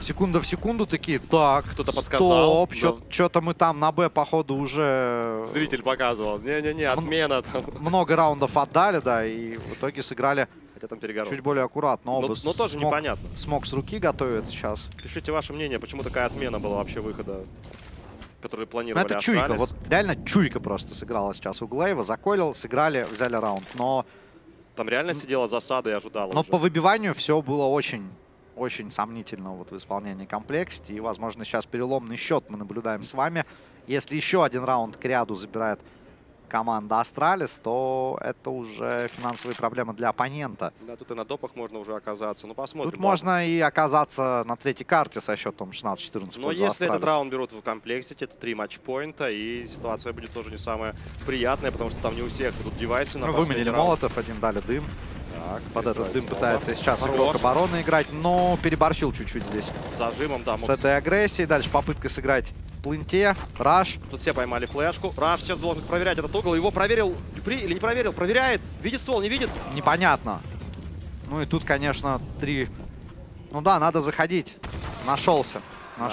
секунда в секунду такие, так, кто-то подсказал. Стоп, что-то мы там на Б, походу, уже... Зритель показывал. Не-не-не, отмена там. Много раундов отдали, да, и в итоге сыграли там чуть более аккуратно. Но тоже непонятно. Смог с руки готовит сейчас. Пишите ваше мнение, почему такая отмена была вообще выхода, который планировали. Это чуйка, вот реально чуйка просто сыграла сейчас у Глейва. Заколил, сыграли, взяли раунд, но... Там реально сидела засада и ожидала. Но уже. по выбиванию все было очень сомнительно вот в исполнении Complexity. И, возможно, сейчас переломный счет мы наблюдаем с вами. Если еще один раунд к ряду забирает команда Астралис, то это уже финансовые проблемы для оппонента. Да, тут и на допах можно уже оказаться. Ну, посмотрим. Тут можно и оказаться на третьей карте со счетом 16-14. Но если этот раунд берут в Complexity, это 3 матчпоинта, и ситуация будет тоже не самая приятная, потому что там не у всех тут девайсы на выменили молотов, один дали дым. Так, под этот дым пытается сейчас Хорош. игрок обороны играть, но переборщил чуть-чуть здесь. С зажимом, да. С этой агрессией. Дальше попытка сыграть в пленте. Раш. Тут все поймали флешку. Раш сейчас должен проверять этот угол. Его проверил Дюпри или не проверил? Проверяет. Видит ствол, не видит? Непонятно. Ну и тут, конечно, 3. Ну да, надо заходить. Нашелся.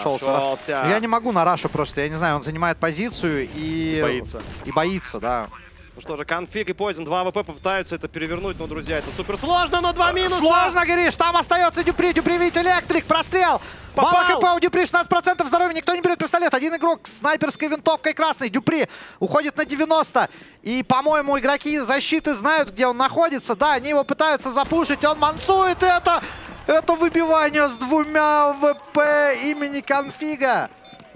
Я не могу на Раша просто. Я не знаю, он занимает позицию и боится. И боится, да. Ну что же, Конфиг и Poison 2 АВП попытаются это перевернуть, но, друзья, это супер сложно, но 2 минуса! Сложно, говоришь, там остается Дюпри, видит электрик, прострел! Мало хп у Дюпри, 16% здоровья, никто не берет пистолет. Один игрок с снайперской винтовкой красной, Дюпри, уходит на 90. И, по-моему, игроки защиты знают, где он находится. Да, они его пытаются запушить, он мансует это! Это выбивание с 2 ВП имени Конфига.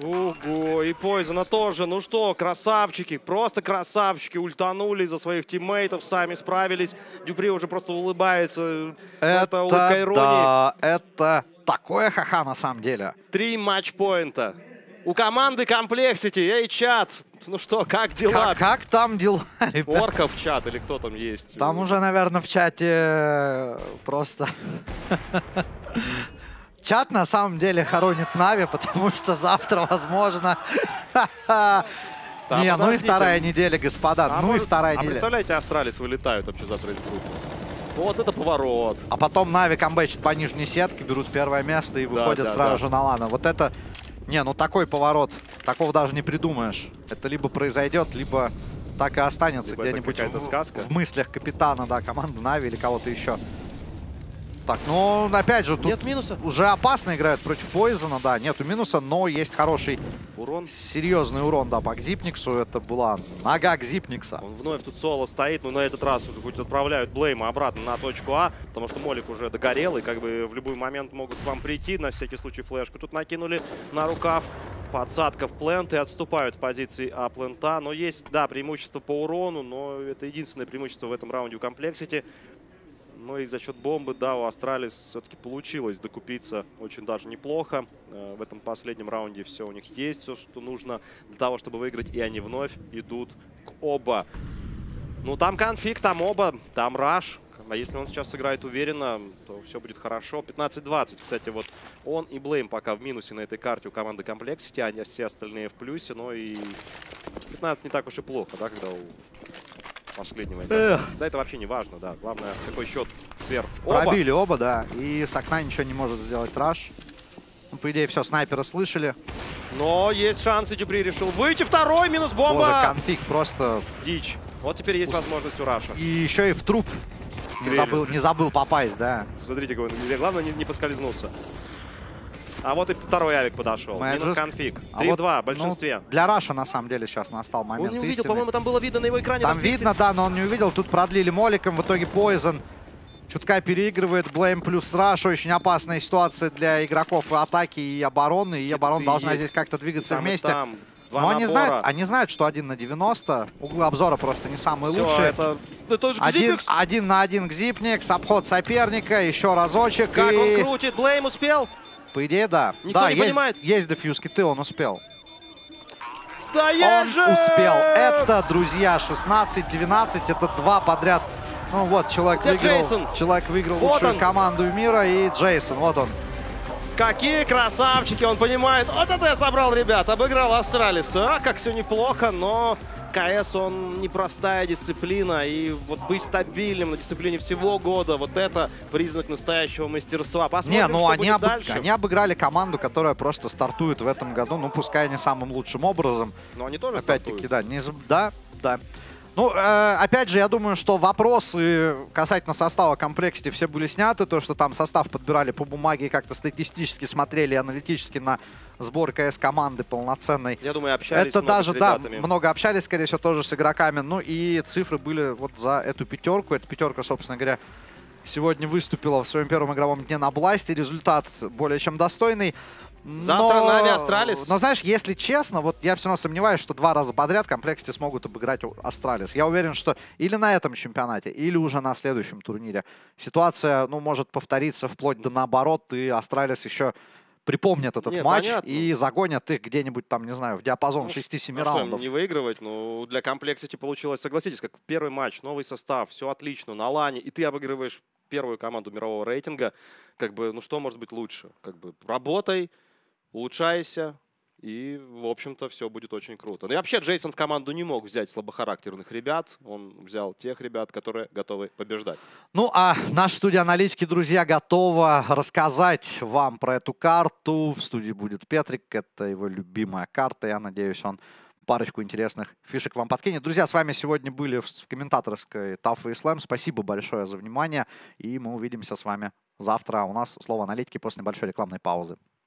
Ого, и Poison тоже. Ну что, красавчики, просто красавчики. Ультанули за своих тиммейтов, сами справились. Дюпри уже просто улыбается. Это улыбка иронии. Да, это такое ха-ха на самом деле. 3 матчпоинта. У команды Complexity. Эй, чат, ну что, как дела? Как там дела, ребят? Орков чат или кто там есть? Там уже, наверное, в чате просто... Чат на самом деле хоронит Нави, потому что завтра, возможно... Не, ну и вторая неделя, господа. Ну и вторая неделя. Представляете, Астралис вылетают вообще завтра из группы. Вот это поворот. А потом Нави камбэчат по нижней сетке, берут первое место и выходят сразу же на лана. Вот это... Не, ну такой поворот. Такого даже не придумаешь. Это либо произойдет, либо так и останется где-нибудь в мыслях капитана, да, команды Нави или кого-то еще. Так, ну, опять же, тут нет минуса. Уже опасно играют против Poison, да, нету минуса, но есть хороший урон. Серьезный урон, да, по Гзипниксу. Это была нога Гзипникса. Он вновь тут соло стоит, но на этот раз уже хоть отправляют Блейма обратно на точку А, потому что Молик уже догорел, и как бы в любой момент могут к вам прийти, на всякий случай флешку тут накинули на рукав. Подсадка в плент и отступают позиции А плента, но есть, да, преимущество по урону, но это единственное преимущество в этом раунде у Complexity. Но и за счет бомбы, да, у Астралис все-таки получилось докупиться очень даже неплохо. В этом последнем раунде все у них есть, все, что нужно для того, чтобы выиграть. И они вновь идут к оба. Ну, там Конфиг, там оба, там Раш. А если он сейчас сыграет уверенно, то все будет хорошо. 15-20, кстати, вот он и Блейм пока в минусе на этой карте у команды Complexity, а все остальные в плюсе. Но и 15 не так уж и плохо, да, когда у... последнего. Да, это вообще не важно, да. Главное, какой счет сверху. Пробили оба, да. И с окна ничего не может сделать Раш. Ну, по идее, все, снайперы слышали. Но есть шансы, Дюпри решил выйти. Второй минус бомба. Боже, Конфиг просто... Дичь. Вот теперь есть возможность у Раша. И еще и в труп не забыл попасть, да. Смотрите, главное не поскользнуться. А вот и второй авик подошел. Минус Конфиг. 3-2 в большинстве. Ну, для Раша, на самом деле, сейчас настал момент Он не увидел, истины. по-моему, там было видно на его экране. Там видно, да, но он не увидел. Тут продлили моликом. В итоге Poison чутка переигрывает. Блейм плюс Раш. Очень опасная ситуация для игроков и атаки, и обороны. И оборона должна здесь как-то двигаться вместе. Но они знают, что 1 на 90. Углы обзора просто не самые лучшие. Это же один на один Гзипникс. Обход соперника. Еще разочек. Как он крутит. Блейм успел? По идее, да. Никто не понимает. Есть дефьюз киты, он успел. Да он успел. Это, друзья, 16-12. Это 2 подряд. Ну вот, человек выиграл вот лучшую команду мира. И Джейсон, вот он. Какие красавчики, он понимает. Вот это я собрал, ребят. Обыграл Астралис. А, как все неплохо, но КС, он непростая дисциплина, и вот быть стабильным на дисциплине всего года, вот это признак настоящего мастерства. Посмотрим, Не, ну что они, будет дальше. они обыграли команду, которая просто стартует в этом году, ну пускай не самым лучшим образом. Но они тоже опять-таки, стартуют. да. Ну, опять же, я думаю, что вопросы касательно состава Complexity все были сняты. То, что там состав подбирали по бумаге и как-то статистически смотрели, аналитически на сбор КС команды полноценной. Я думаю, общались это много даже, с ребятами. Да, много общались, скорее всего, тоже с игроками. Ну и цифры были вот за эту пятерку. Эта пятерка, собственно говоря, сегодня выступила в своем первом игровом дне на Бласте. Результат более чем достойный. Завтра Нави Астралис. Но знаешь, если честно, вот я все равно сомневаюсь, что 2 раза подряд Complexity смогут обыграть Астралис. Я уверен, что или на этом чемпионате, или уже на следующем турнире ситуация, ну, может повториться вплоть до наоборот, и Астралис еще припомнят этот матч и загонят их где-нибудь там, не знаю, в диапазон 6-7 раундов. Не выигрывать, но для Complexity получилось, согласитесь, как первый матч, новый состав, все отлично, на лане, и ты обыгрываешь первую команду мирового рейтинга, как бы, ну что может быть лучше? Как бы работай, улучшайся, и, в общем-то, все будет очень круто. Ну и вообще Джейсон в команду не мог взять слабохарактерных ребят. Он взял тех ребят, которые готовы побеждать. Ну, а наша студия аналитики, друзья, готова рассказать вам про эту карту. В студии будет Петрик. Это его любимая карта. Я надеюсь, он парочку интересных фишек вам подкинет. Друзья, с вами сегодня были в комментаторской Tough и Slam. Спасибо большое за внимание. И мы увидимся с вами завтра. У нас слово аналитики после небольшой рекламной паузы.